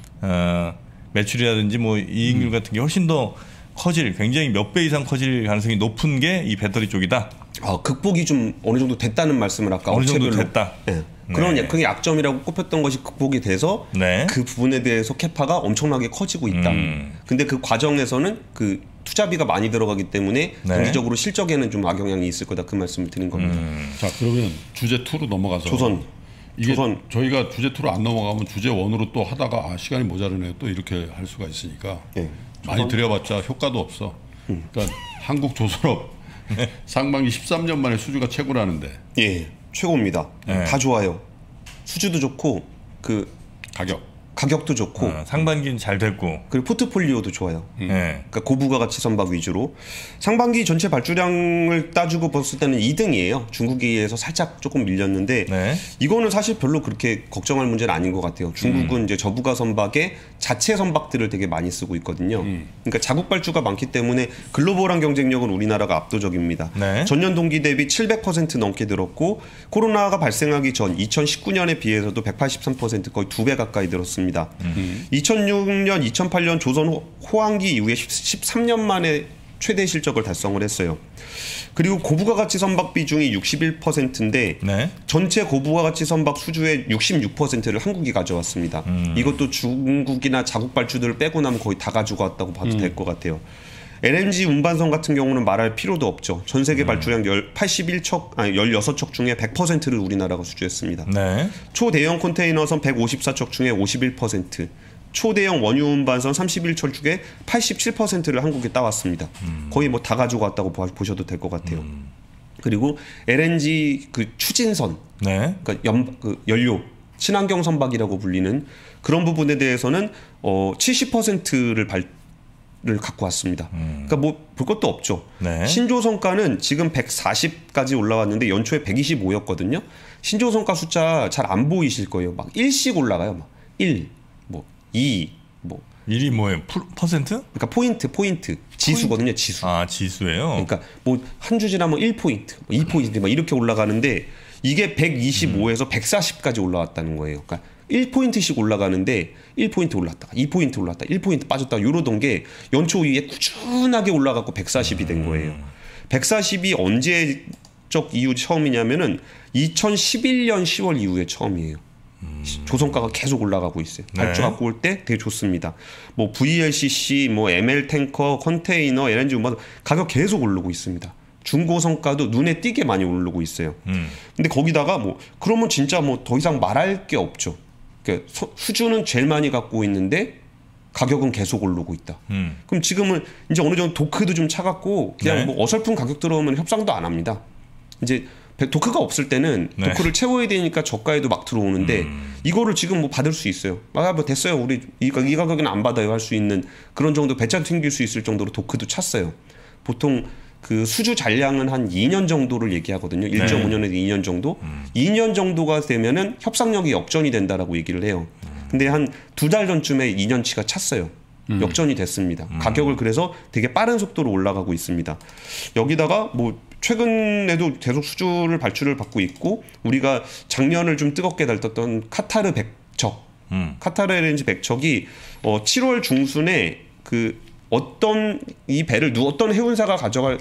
매출이라든지 뭐 이익률 같은 게 훨씬 더 굉장히 몇 배 이상 커질 가능성이 높은 게 이 배터리 쪽이다. 극복이 좀 어느 정도 됐다는 말씀을 아까 어느 정도 됐다. 네. 그런 그게 약점이라고 꼽혔던 것이 극복이 돼서 그 부분에 대해서 캐파가 엄청나게 커지고 있다. 근데 그 과정에서는 그 투자비가 많이 들어가기 때문에 단기적으로 실적에는 좀 악영향이 있을 거다 그 말씀을 드린 겁니다. 자 그러면 주제 2로 넘어가서 조선 저희가 주제 2로 안 넘어가면 주제 1으로 또 하다가 시간이 모자르네요. 또 이렇게 할 수가 있으니까 많이 들여봤자 효과도 없어. 그러니까 한국 조선업 상반기 13년 만에 수주가 최고라는데. 예, 최고입니다. 다 좋아요. 수주도 좋고 그 가격도 좋고 상반기는 잘 됐고 그리고 포트폴리오도 좋아요. 그러니까 고부가 가치 선박 위주로 상반기 전체 발주량을 따지고 봤을 때는 2등이에요. 중국에서 살짝 조금 밀렸는데 이거는 사실 별로 그렇게 걱정할 문제는 아닌 것 같아요. 중국은 이제 저부가 선박에 자체 선박들을 되게 많이 쓰고 있거든요. 그러니까 자국 발주가 많기 때문에 글로벌한 경쟁력은 우리나라가 압도적입니다. 전년 동기 대비 700% 넘게 늘었고 코로나가 발생하기 전 2019년에 비해서도 183% 거의 2배 가까이 늘었습니다. 2006년, 2008년 조선 호황기 이후에 13년 만에 최대 실적을 달성을 했어요. 그리고 고부가 가치 선박 비중이 61%인데 전체 고부가 가치 선박 수주의 66%를 한국이 가져왔습니다. 이것도 중국이나 자국 발주들을 빼고 나면 거의 다 가지고 왔다고 봐도 될 것 같아요. LNG 운반선 같은 경우는 말할 필요도 없죠. 전 세계 발주량 16척 중에 100%를 우리나라가 수주했습니다. 초대형 컨테이너선 154척 중에 51%, 초대형 원유 운반선 31척 중에 87%를 한국에 따왔습니다. 거의 뭐 다 가지고 왔다고 보셔도 될 것 같아요. 그리고 LNG 그 추진선, 그러니까 연료, 친환경 선박이라고 불리는 그런 부분에 대해서는 70%를 갖고 왔습니다. 그러니까 뭐 볼 것도 없죠. 신조성가는 지금 140까지 올라왔는데 연초에 125였거든요. 신조성가 숫자 잘 안 보이실 거예요. 막 1씩 올라가요. 막 1, 뭐 2, 뭐 1이 뭐예요? 퍼센트? 그러니까 포인트 지수거든요. 지수. 지수예요. 그러니까 뭐 한 주 지나면 1포인트, 2포인트 막 이렇게 올라가는데 이게 125에서 140까지 올라왔다는 거예요. 그러니까 1포인트씩 올라가는데 1포인트 올랐다가 2포인트 올랐다가 1포인트 빠졌다가 요러던 게 연초 이후에 꾸준하게 올라가고 140이 된 거예요. 140이 언제적 이후 처음이냐면은 2011년 10월 이후에 처음이에요. 조선가가 계속 올라가고 있어요. 발주 갖고 올 때 되게 좋습니다. 뭐 VLCC, 뭐 ML 탱커, 컨테이너, LNG 운반 가격 계속 오르고 있습니다. 중고성가도 눈에 띄게 많이 오르고 있어요. 근데 거기다가 뭐 그러면 진짜 뭐 더 이상 말할 게 없죠. 그러니까 수주는 제일 많이 갖고 있는데 가격은 계속 오르고 있다. 그럼 지금은 이제 어느 정도 도크도 좀 차갑고 그냥 뭐 어설픈 가격 들어오면 협상도 안 합니다. 이제 도크가 없을 때는 도크를 채워야 되니까 저가에도 막 들어오는데 이거를 지금 뭐 받을 수 있어요. 뭐 됐어요. 우리 이 가격에는 안 받아요 할 수 있는 그런 정도 배짱 튕길 수 있을 정도로 도크도 찼어요. 보통 그 수주 잔량은 한 2년 정도를 얘기하거든요. 1.5년에서 2년 정도. 2년 정도가 되면은 협상력이 역전이 된다라고 얘기를 해요. 근데 한 2달 전쯤에 2년치가 찼어요. 역전이 됐습니다. 가격을 그래서 되게 빠른 속도로 올라가고 있습니다. 여기다가 뭐 최근에도 계속 수주를 발주를 받고 있고 우리가 작년을 좀 뜨겁게 달궜던 카타르 백척, 카타르 LNG 백척이 7월 중순에 그 어떤 이 배를 어떤 해운사가 가져갈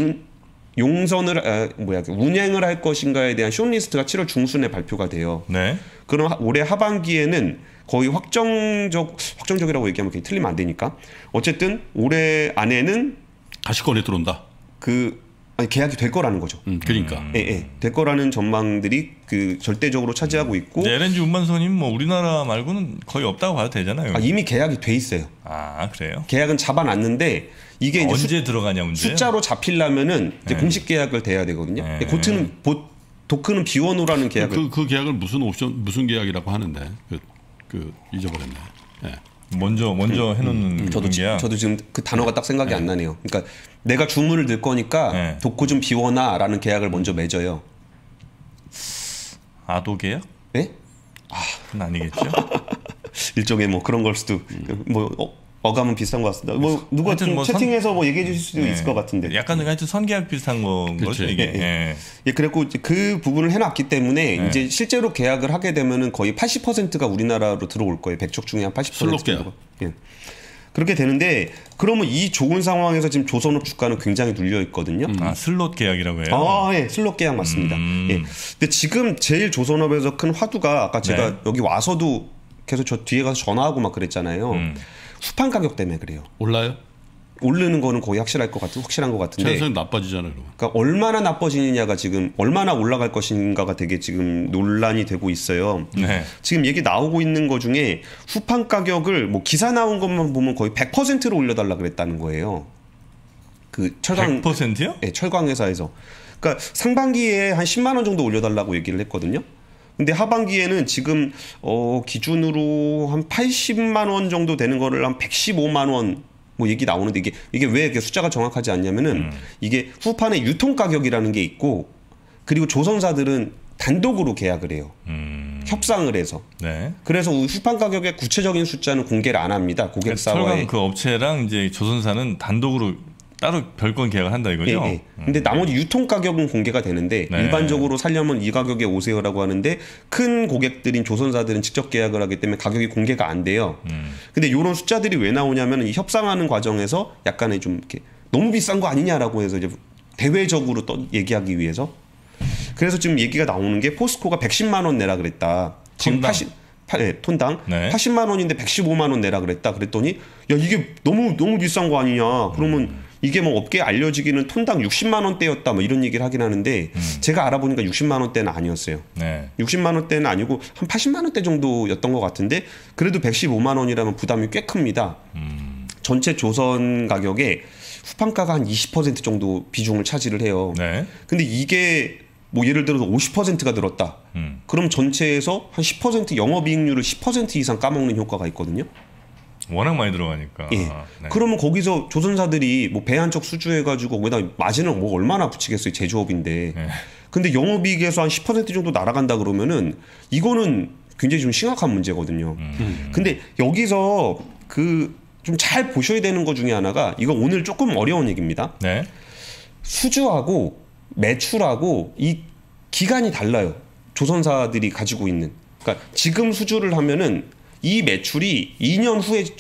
운행을 할 것인가에 대한 숏리스트가 7월 중순에 발표가 돼요. 네. 그럼 올해 하반기에는 거의 확정적이라고 얘기하면 그게 틀리면 안 되니까 어쨌든 올해 안에는 다시 꺼내 들어온다. 계약이 될 거라는 거죠. 그러니까. 예, 될 거라는 전망들이 그 절대적으로 차지하고 있고. LNG 운반선이 뭐 우리나라 말고는 거의 없다고 봐도 되잖아요. 이미 계약이 돼 있어요. 아, 그래요? 계약은 잡아놨는데 이게 이제 언제 들어가냐 문제. 숫자로 잡히려면은 이제 공식 계약을 돼야 되거든요. 도크는 비원호라는 계약을. 그 계약을 무슨 계약이라고 하는데 잊어버렸네. 네. 먼저 해놓는 계약. 저도 지금 그 단어가 딱 생각이 안 나네요. 그러니까 내가 주문을 넣을 거니까 도크 좀 비워놔라는 계약을 먼저 맺어요. 아도 계약? 네? 그건 아니겠죠. 일종의 뭐 그런 걸 수도 어감은 비슷한 것 같습니다. 뭐 누가 좀 채팅해서 뭐 얘기해 주실 수도 있을 것 같은데. 약간 하여튼 선계약 비슷한 거죠 이게. 그랬고 그 부분을 해놨기 때문에 이제 실제로 계약을 하게 되면은 거의 80%가 우리나라로 들어올 거예요. 백척 중에 한 80% 정도가. 그렇게 되는데 그러면 이 좋은 상황에서 지금 조선업 주가는 굉장히 눌려 있거든요. 슬롯 계약이라고 해요. 예, 슬롯 계약 맞습니다. 근데 지금 제일 조선업에서 큰 화두가 아까 제가 여기 와서도 계속 저 뒤에 가서 전화하고 막 그랬잖아요. 후판 가격 때문에 그래요. 올라요? 오르는 거는 거의 확실한 것 같은데. 최근에 나빠지잖아요. 그러니까 얼마나 나빠지느냐가 지금 얼마나 올라갈 것인가가 되게 지금 논란이 되고 있어요. 네. 지금 얘기 나오고 있는 거 중에 후판 가격을 뭐 기사 나온 것만 보면 거의 100%로 올려달라 그랬다는 거예요. 그 철강 100%요? 네, 철강 회사에서. 그러니까 상반기에 한 10만 원 정도 올려달라고 얘기를 했거든요. 근데 하반기에는 지금 기준으로 한 80만 원 정도 되는 거를 한 115만 원 뭐 얘기 나오는데 이게 왜 이렇게 숫자가 정확하지 않냐면은 이게 후판의 유통 가격이라는 게 있고 그리고 조선사들은 단독으로 계약을 해요. 협상을 해서. 네. 그래서 후판 가격의 구체적인 숫자는 공개를 안 합니다. 고객사와의. 철강 그 업체랑 이제 조선사는 단독으로 따로 별건 계약을 한다 이거죠? 네. 근데 나머지 유통 가격은 공개가 되는데 일반적으로 살려면 이 가격에 오세요라고 하는데 큰 고객들인 조선사들은 직접 계약을 하기 때문에 가격이 공개가 안 돼요. 근데 이런 숫자들이 왜 나오냐면 이 협상하는 과정에서 약간의 좀 이렇게 너무 비싼 거 아니냐라고 해서 이제 대외적으로 또 얘기하기 위해서 그래서 지금 얘기가 나오는 게 포스코가 110만 원 내라 그랬다. 지금 톤당 80만 원인데 115만 원 내라 그랬다. 그랬더니 야 이게 너무 비싼 거 아니냐. 그러면 이게 뭐 업계에 알려지기는 톤당 60만 원대였다 뭐 이런 얘기를 하긴 하는데 제가 알아보니까 60만 원대는 아니었어요. 60만 원대는 아니고 한 80만 원대 정도였던 것 같은데 그래도 115만 원이라면 부담이 꽤 큽니다. 전체 조선 가격에 후판가가 한 20% 정도 비중을 차지를 해요. 근데 이게 뭐 예를 들어서 50%가 늘었다. 그럼 전체에서 한 10% 영업이익률을 10% 이상 까먹는 효과가 있거든요. 워낙 많이 들어가니까. 예. 그러면 거기서 조선사들이 뭐 배 한쪽 수주해가지고 거기다 마진을 뭐 얼마나 붙이겠어요. 제조업인데. 근데 영업이익에서 한 10% 정도 날아간다 그러면은 이거는 굉장히 좀 심각한 문제거든요. 근데 여기서 그 좀 잘 보셔야 되는 것 중에 하나가 이거 오늘 조금 어려운 얘기입니다. 수주하고 매출하고 이 기간이 달라요. 조선사들이 가지고 있는. 그러니까 지금 수주를 하면은 이 매출이 2년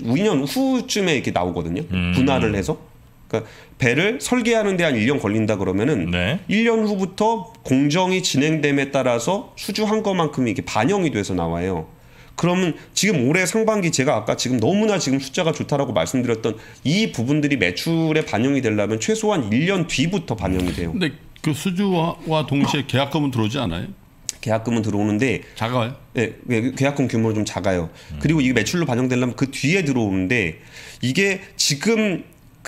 후쯤에 이렇게 나오거든요. 분할을 해서. 그러니까 배를 설계하는 데 한 1년 걸린다 그러면은 1년 후부터 공정이 진행됨에 따라서 수주한 것만큼이 이렇게 반영이 돼서 나와요. 그러면 지금 올해 상반기 제가 아까 지금 너무나 지금 숫자가 좋다라고 말씀드렸던 이 부분들이 매출에 반영이 되려면 최소한 1년 뒤부터 반영이 돼요. 근데 그 수주와 동시에 계약금은 들어오지 않아요? 계약금은 들어오는데 작아요? 네, 계약금 규모는 좀 작아요. 그리고 이게 매출로 반영되려면 그 뒤에 들어오는데 이게 지금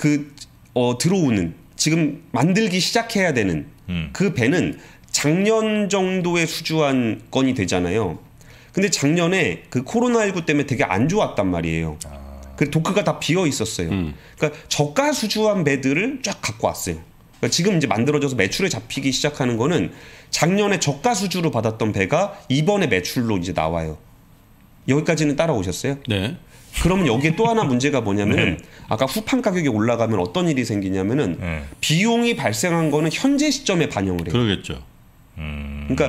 들어오는 지금 만들기 시작해야 되는 그 배는 작년 정도에 수주한 건이 되잖아요. 근데 작년에 그 코로나19 때문에 되게 안 좋았단 말이에요. 그 도크가 다 비어 있었어요. 그러니까 저가 수주한 배들을 쫙 갖고 왔어요. 그러니까 지금 이제 만들어져서 매출에 잡히기 시작하는 거는 작년에 저가 수주로 받았던 배가 이번에 매출로 이제 나와요. 여기까지는 따라오셨어요? 네. 그러면 여기에 또 하나 문제가 뭐냐면은 아까 후판 가격이 올라가면 어떤 일이 생기냐면은 비용이 발생한 거는 현재 시점에 반영을 해요. 그러겠죠. 그러니까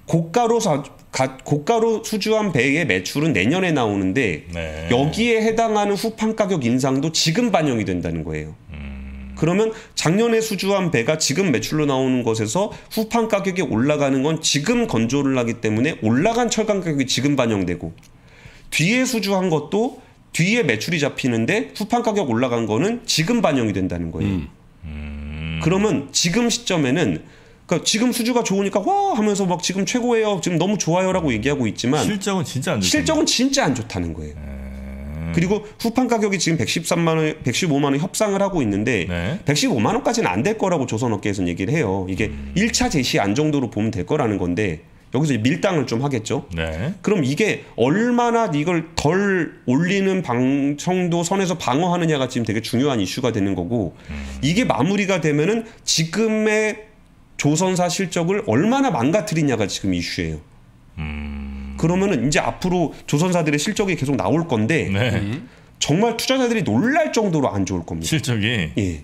고가로 수주한 배의 매출은 내년에 나오는데 네. 여기에 해당하는 후판 가격 인상도 지금 반영이 된다는 거예요. 그러면 작년에 수주한 배가 지금 매출로 나오는 것에서 후판 가격이 올라가는 건 지금 건조를 하기 때문에 올라간 철강 가격이 지금 반영되고 뒤에 수주한 것도 뒤에 매출이 잡히는데 후판 가격 올라간 거는 지금 반영이 된다는 거예요. 그러면 지금 시점에는 그러니까 지금 수주가 좋으니까 와 하면서 막 지금 최고예요. 지금 너무 좋아요라고 얘기하고 있지만 실적은 진짜 안 좋죠. 실적은 진짜 안 좋다는 거예요. 그리고 후판 가격이 지금 113만 원, 115만 원 협상을 하고 있는데 네. 115만 원까지는 안 될 거라고 조선업계에서는 얘기를 해요. 이게 1차 제시 안 정도로 보면 될 거라는 건데 여기서 밀당을 좀 하겠죠. 네. 그럼 이게 얼마나 이걸 덜 올리는 정도 선에서 방어하느냐가 지금 되게 중요한 이슈가 되는 거고 이게 마무리가 되면은 지금의 조선사 실적을 얼마나 망가뜨리냐가 지금 이슈예요. 그러면은 이제 앞으로 조선사들의 실적이 계속 나올 건데 네. 정말 투자자들이 놀랄 정도로 안 좋을 겁니다. 실적이. 예.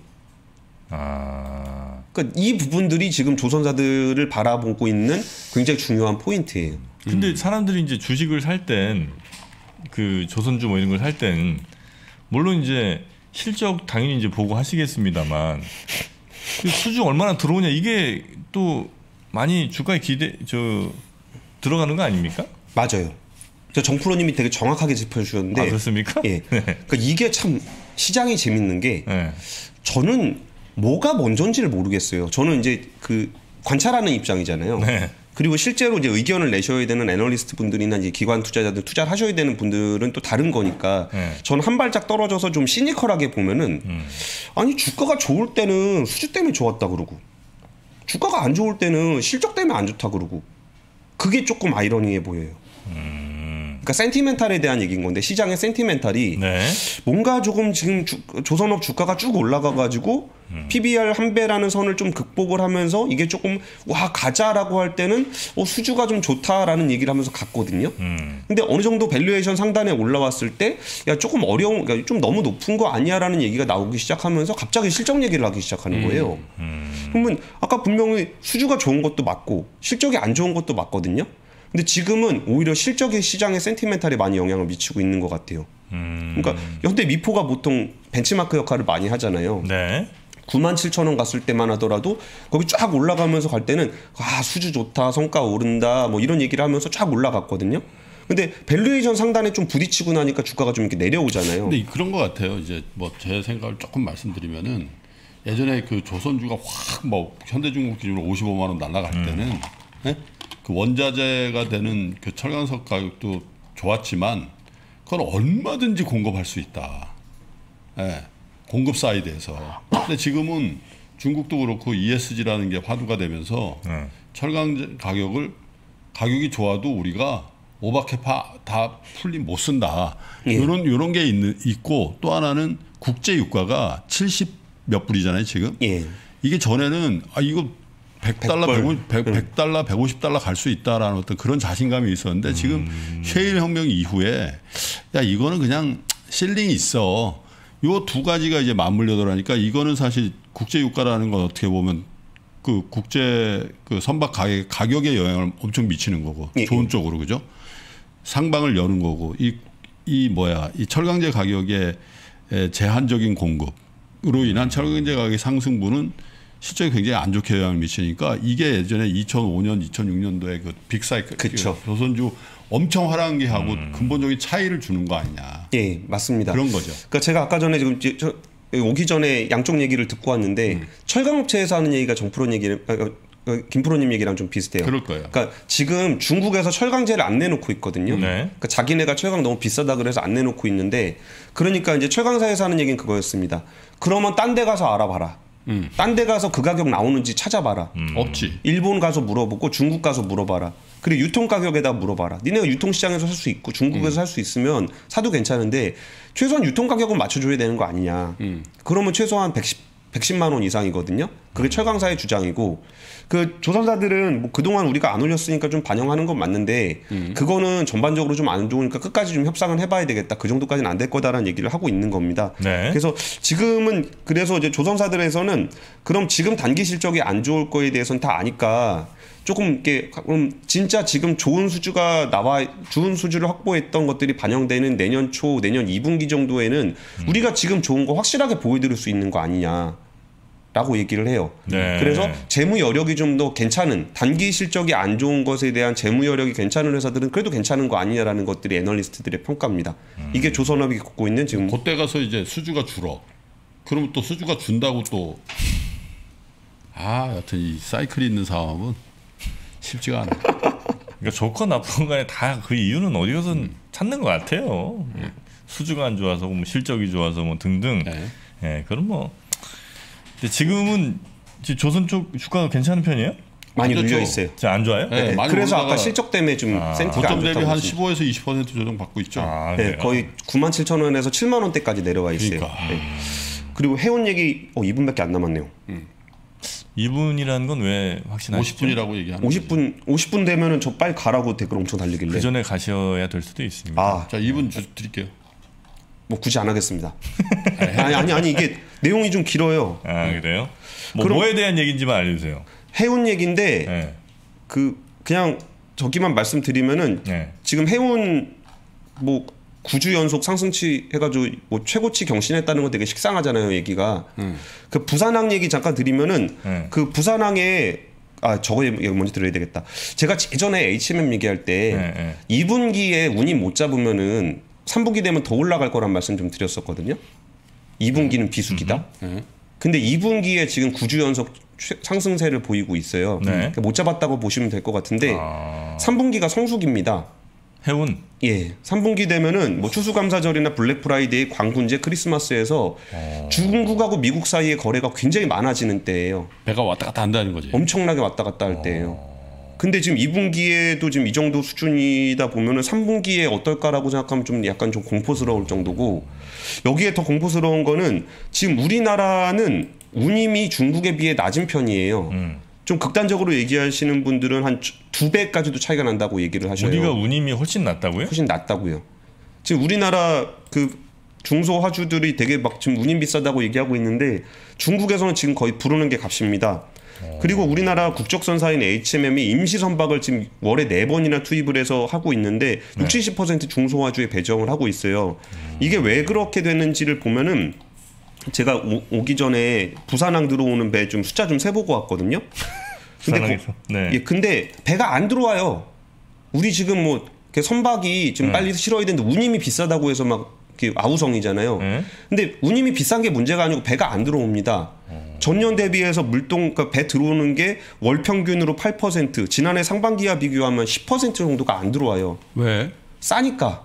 아. 그러니까 이 부분들이 지금 조선사들을 바라보고 있는 굉장히 중요한 포인트예요. 근데 사람들이 이제 주식을 살 땐 그 조선주 뭐 이런 걸 살 땐 물론 이제 실적 당연히 이제 보고 하시겠습니다만 그 수주 얼마나 들어오냐 이게 또 많이 주가에 들어가는 거 아닙니까? 맞아요. 정프로님이 되게 정확하게 짚어주셨는데. 아, 그렇습니까? 예. 그러니까 이게 참 시장이 재밌는 게 네. 저는 뭐가 먼저인지를 모르겠어요. 저는 이제 그 관찰하는 입장이잖아요. 네. 그리고 실제로 이제 의견을 내셔야 되는 애널리스트 분들이나 이제 기관 투자자들 투자를 하셔야 되는 분들은 또 다른 거니까 저는 한 발짝 떨어져서 좀 시니컬하게 보면은 아니 주가가 좋을 때는 수주 때문에 좋았다 그러고 주가가 안 좋을 때는 실적 때문에 안 좋다 그러고 그게 조금 아이러니해 보여요. 그러니까 센티멘탈에 대한 얘기인 건데 시장의 센티멘탈이 네. 뭔가 조금 지금 조선업 주가가 쭉 올라가가지고 PBR 한 배라는 선을 좀 극복을 하면서 이게 조금 와 가자라고 할 때는 수주가 좀 좋다라는 얘기를 하면서 갔거든요. 근데 어느 정도 밸류에이션 상단에 올라왔을 때 야 조금 어려운 그러니까 좀 너무 높은 거 아니야라는 얘기가 나오기 시작하면서 갑자기 실적 얘기를 하기 시작하는 거예요. 그러면 아까 분명히 수주가 좋은 것도 맞고 실적이 안 좋은 것도 맞거든요. 근데 지금은 오히려 실적의 시장의 센티멘탈에 많이 영향을 미치고 있는 것 같아요. 그러니까 현대 미포가 보통 벤치마크 역할을 많이 하잖아요. 네. 97,000원 갔을 때만 하더라도 거기 쫙 올라가면서 갈 때는 수주 좋다, 성과 오른다 뭐 이런 얘기를 하면서 쫙 올라갔거든요. 근데 밸류에이션 상단에 좀 부딪히고 나니까 주가가 좀 이렇게 내려오잖아요. 근데 그런 것 같아요. 이제 뭐 제 생각을 조금 말씀드리면은 예전에 그 조선주가 확 뭐 현대중국 기준으로 55만 원 날아갈 때는 네? 그 원자재가 되는 그 철강석 가격도 좋았지만 그건 얼마든지 공급할 수 있다. 예, 공급 사이드에서. 근데 지금은 중국도 그렇고 ESG라는 게 화두가 되면서 철강 가격이 좋아도 우리가 오버캐파 다 풀림 못 쓴다. 이런 게 있고 또 하나는 국제 유가가 70 몇 불이잖아요 지금. 예. 이게 전에는 이거 100달러, 100달러, 150달러 갈 수 있다라는 어떤 그런 자신감이 있었는데 지금 셰일 혁명 이후에 야 이거는 그냥 실링이 있어. 요 두 가지가 이제 맞물려들어가니까 이거는 사실 국제 유가라는 건 어떻게 보면 그 국제 그 선박 가격에 영향을 엄청 미치는 거고 좋은 쪽으로 그죠? 상방을 여는 거고 이 철강제 가격의 제한적인 공급으로 인한 철강제 가격의 상승분은 실적이 굉장히 안 좋게 영향을 미치니까 이게 예전에 2005년, 2006년도에 그 빅사이클 조선주 엄청 하락하고 근본적인 차이를 주는 거 아니냐. 예, 맞습니다. 그런 거죠. 그러니까 제가 아까 전에 지금 오기 전에 양쪽 얘기를 듣고 왔는데 철강업체에서 하는 얘기가 정프로 얘기를 김프로님 얘기랑 좀 비슷해요. 그럴 거예요. 그러니까 지금 중국에서 철강제를 안 내놓고 있거든요. 네. 그러니까 자기네가 철강 너무 비싸다 그래서 안 내놓고 있는데 그러니까 이제 철강사에서 하는 얘기는 그거였습니다. 그러면 딴 데 가서 알아봐라. 딴 데 가서 그 가격 나오는지 찾아봐라. 없지. 일본 가서 물어보고 중국 가서 물어봐라. 그리고 유통 가격에다 물어봐라. 니네가 유통시장에서 살 수 있고 중국에서 살 수 있으면 사도 괜찮은데 최소한 유통 가격은 맞춰줘야 되는 거 아니냐. 그러면 최소한 110만 원 이상이거든요. 그게 철강사의 주장이고 그 조선사들은 뭐 그동안 우리가 안 올렸으니까 좀 반영하는 건 맞는데 그거는 전반적으로 좀 안 좋으니까 끝까지 좀 협상을 해봐야 되겠다. 그 정도까지는 안 될 거다라는 얘기를 하고 있는 겁니다. 네. 그래서 지금은 그래서 이제 조선사들에서는 그럼 지금 단기 실적이 안 좋을 거에 대해서는 다 아니까 조금 이렇게 그럼 진짜 지금 좋은 수주가 좋은 수주를 확보했던 것들이 반영되는 내년 초, 내년 2분기 정도에는 우리가 지금 좋은 거 확실하게 보여드릴 수 있는 거 아니냐라고 얘기를 해요. 네. 그래서 재무 여력이 좀 더 괜찮은 단기 실적이 안 좋은 것에 대한 재무 여력이 괜찮은 회사들은 그래도 괜찮은 거 아니냐라는 것들이 애널리스트들의 평가입니다. 이게 조선업이 갖고 있는 지금 그때 가서 이제 수주가 줄어. 그러면 또 수주가 준다고 또 여하튼 이 사이클이 있는 상황은 쉽지가 않아. 그러니까 좋건 나쁜 간에 다 그 이유는 어디 가서 찾는 것 같아요. 수주가 안 좋아서 뭐 실적이 좋아서 뭐 등등. 예, 그럼 뭐. 근데 지금은 조선 쪽 주가가 괜찮은 편이에요? 많이 눌려 있어요. 안 좋아요? 네, 그래서 아까 실적 때문에 좀 센티가 안 고점 대비 좋다고 한 15에서 20% 조정 받고 있죠. 네, 거의 97,000원에서 7만 원대까지 내려와 있어요. 그러니까. 네. 그리고 해운 얘기 2분밖에 안 남았네요. 2분이라는 건 왜 확신하시죠? 50분이라고 얘기하는 50분 되면은 저 빨리 가라고 댓글 엄청 달리길래. 그 전에 가셔야 될 수도 있습니다. 자, 2분 드릴게요. 뭐 굳이 안 하겠습니다. 아니 이게 내용이 좀 길어요. 그래요? 뭐에 대한 얘기인지만 알려주세요. 해운 얘기인데 그냥 저기만 말씀드리면은 지금 해운 뭐 9주 연속 상승치 해가지고 뭐 최고치 경신했다는 건 되게 식상하잖아요, 얘기가. 그 부산항 얘기 잠깐 드리면은 그 부산항에 저거 얘기 먼저 들어야 되겠다. 제가 예전에 HMM 얘기할 때 2분기에 운이 못 잡으면은 3분기 되면 더 올라갈 거란 말씀 좀 드렸었거든요. 2분기는 비수기다. 근데 2분기에 지금 9주 연속 상승세를 보이고 있어요. 그러니까 못 잡았다고 보시면 될 것 같은데 3분기가 성수기입니다. 해운? 예. 3분기 되면은 뭐 추수감사절이나 블랙프라이데이, 광군제, 크리스마스에서 중국하고 미국 사이의 거래가 굉장히 많아지는 때예요. 배가 왔다 갔다 한다는 거지. 엄청나게 왔다 갔다 할 때예요. 근데 지금 2분기에도 지금 이 정도 수준이다 보면은 3분기에 어떨까라고 생각하면 좀 약간 좀 공포스러울 정도고, 여기에 더 공포스러운 거는 지금 우리나라는 운임이 중국에 비해 낮은 편이에요. 좀 극단적으로 얘기하시는 분들은 한 2배까지도 차이가 난다고 얘기를 하셔요. 우리가 운임이 훨씬 낮다고요? 훨씬 낮다고요. 지금 우리나라 그 중소화주들이 되게 막 지금 운임 비싸다고 얘기하고 있는데 중국에서는 지금 거의 부르는 게 값입니다. 그리고 우리나라 국적선사인 HMM이 임시 선박을 지금 월에 4번이나 투입을 해서 하고 있는데 60-70% 중소화주에 배정을 하고 있어요. 이게 왜 그렇게 됐는지를 보면은 제가 오기 전에 부산항 들어오는 배 좀 숫자 좀 세보고 왔거든요. 근데 근데 배가 안 들어와요. 우리 지금 뭐 선박이 지금 빨리 실어야 되는데 운임이 비싸다고 해서 막 아우성이잖아요. 근데 운임이 비싼 게 문제가 아니고 배가 안 들어옵니다. 전년 대비해서 그러니까 배 들어오는 게 월 평균으로 8%, 지난해 상반기와 비교하면 10% 정도가 안 들어와요. 왜? 싸니까.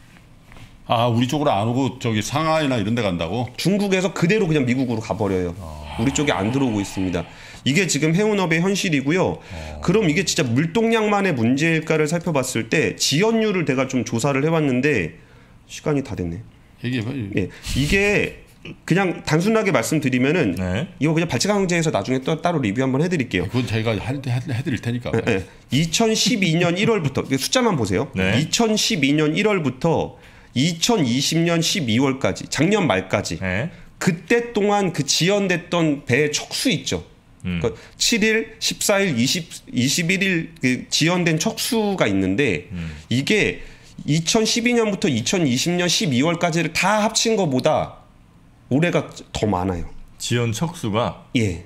우리 쪽으로 안 오고 저기 상하이나 이런 데 간다고? 중국에서 그대로 그냥 미국으로 가버려요. 우리 쪽에 안 들어오고 있습니다. 이게 지금 해운업의 현실이고요. 그럼 이게 진짜 물동량만의 문제일까를 살펴봤을 때 지연율을 내가 좀 조사를 해봤는데 시간이 다 됐네. 얘기해봐. 예, 이게 그냥 단순하게 말씀드리면은 이거 그냥 발칙항제에서 나중에 또 따로 리뷰 한번 해드릴게요. 그건 저희가 해드릴 테니까. 2012년 1월부터 숫자만 보세요. 2012년 1월부터 2020년 12월까지 작년 말까지 그때 동안 그 지연됐던 배의 척수 있죠. 그러니까 7일, 14일, 21일 그 지연된 척수가 있는데 이게 2012년부터 2020년 12월까지를 다 합친 것보다 올해가 더 많아요. 지연 척수가? 예.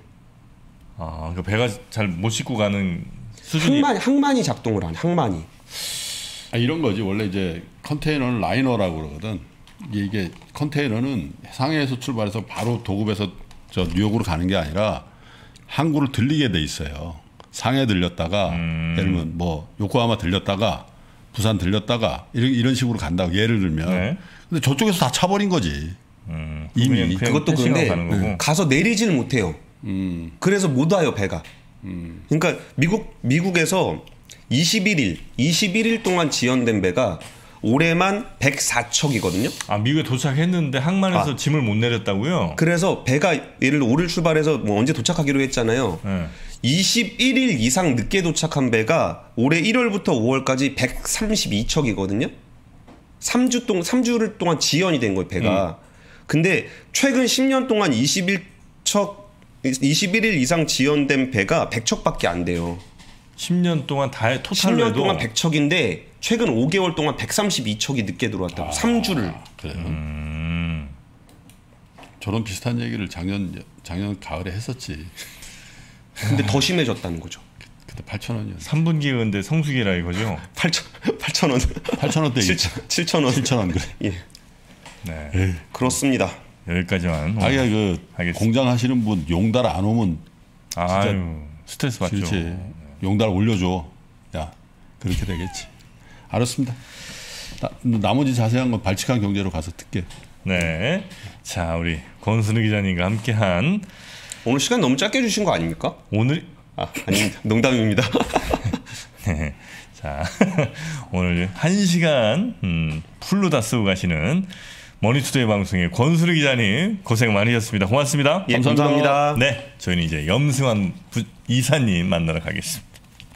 그 배가 잘 못 싣고 가는 수준이. 항만이 작동을 하네. 항만이. 이런 거지. 원래 이제 컨테이너는 라이너라고 그러거든. 이게 컨테이너는 상해에서 출발해서 바로 도급에서 저 뉴욕으로 가는 게 아니라 항구를 들리게 돼 있어요. 상해 들렸다가 예를 들면 뭐 요코하마 들렸다가 부산 들렸다가 이런 식으로 간다고 예를 들면. 근데 저쪽에서 다 차버린 거지. 이미. 그것도 그런데 가서 내리질 못해요. 그래서 못 와요 배가. 그러니까 미국에서 21일 동안 지연된 배가 올해만 104척이거든요. 아, 미국에 도착했는데 항만에서 짐을 못 내렸다고요? 그래서 배가 예를 들어 5일 출발해서 뭐 언제 도착하기로 했잖아요. 21일 이상 늦게 도착한 배가 올해 1월부터 5월까지 132척이거든요. 3주를 동안 지연이 된 거예요, 배가. 근데 최근 10년 동안 21일 이상 지연된 배가 100척밖에 안 돼요. 10년 동안 다 토탈로 10년 해도 동안 100척인데 최근 5개월 동안 132척이 늦게 들어왔다고. 3주를. 그래요? 저런 비슷한 얘기를 작년 가을에 했었지. 근데 더 심해졌다는 거죠. 그때 8,000원이었어. 3분기 근데 성수기라 이거죠? 8,000원. 8,000원대 7,000원. 7,000원 그래. 예. 네. 그렇습니다. 여기까지만. 아니 그 공장 하시는 분 용달 안 오면 아유, 스트레스 받죠. 그렇지. 용달 올려줘. 야, 그렇게 되겠지. 알았습니다. 나머지 자세한 건 발칙한 경제로 가서 듣게. 네. 자, 우리 권순우 기자님과 함께한 오늘 시간 너무 짧게 주신 거 아닙니까? 오늘 아닙니다. 농담입니다. 네. 자, 오늘 1시간 풀로 다 쓰고 가시는 머니투데이 방송의 권순우 기자님 고생 많으셨습니다. 고맙습니다. 예, 감사합니다. 네, 저희는 이제 염승환 이사님 만나러 가겠습니다.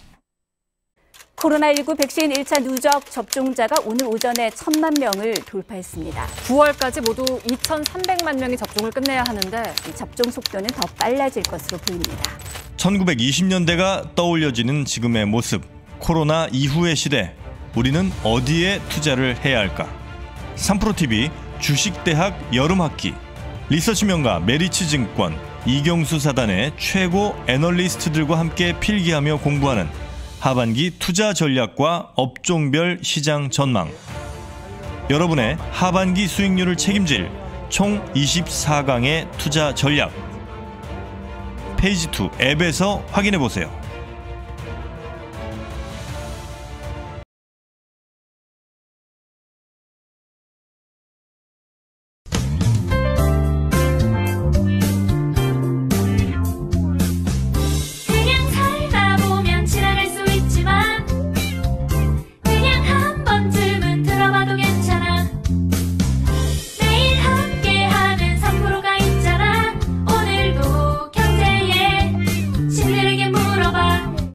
코로나19 백신 1차 누적 접종자가 오늘 오전에 1,000만 명을 돌파했습니다. 9월까지 모두 2,300만 명이 접종을 끝내야 하는데 이 접종 속도는 더 빨라질 것으로 보입니다. 1920년대가 떠올려지는 지금의 모습, 코로나 이후의 시대, 우리는 어디에 투자를 해야 할까? 3프로TV 주식대학 여름학기, 리서치 명가 메리츠증권, 이경수 사단의 최고 애널리스트들과 함께 필기하며 공부하는 하반기 투자 전략과 업종별 시장 전망. 여러분의 하반기 수익률을 책임질 총 24강의 투자 전략. 페이지 2 앱에서 확인해 보세요.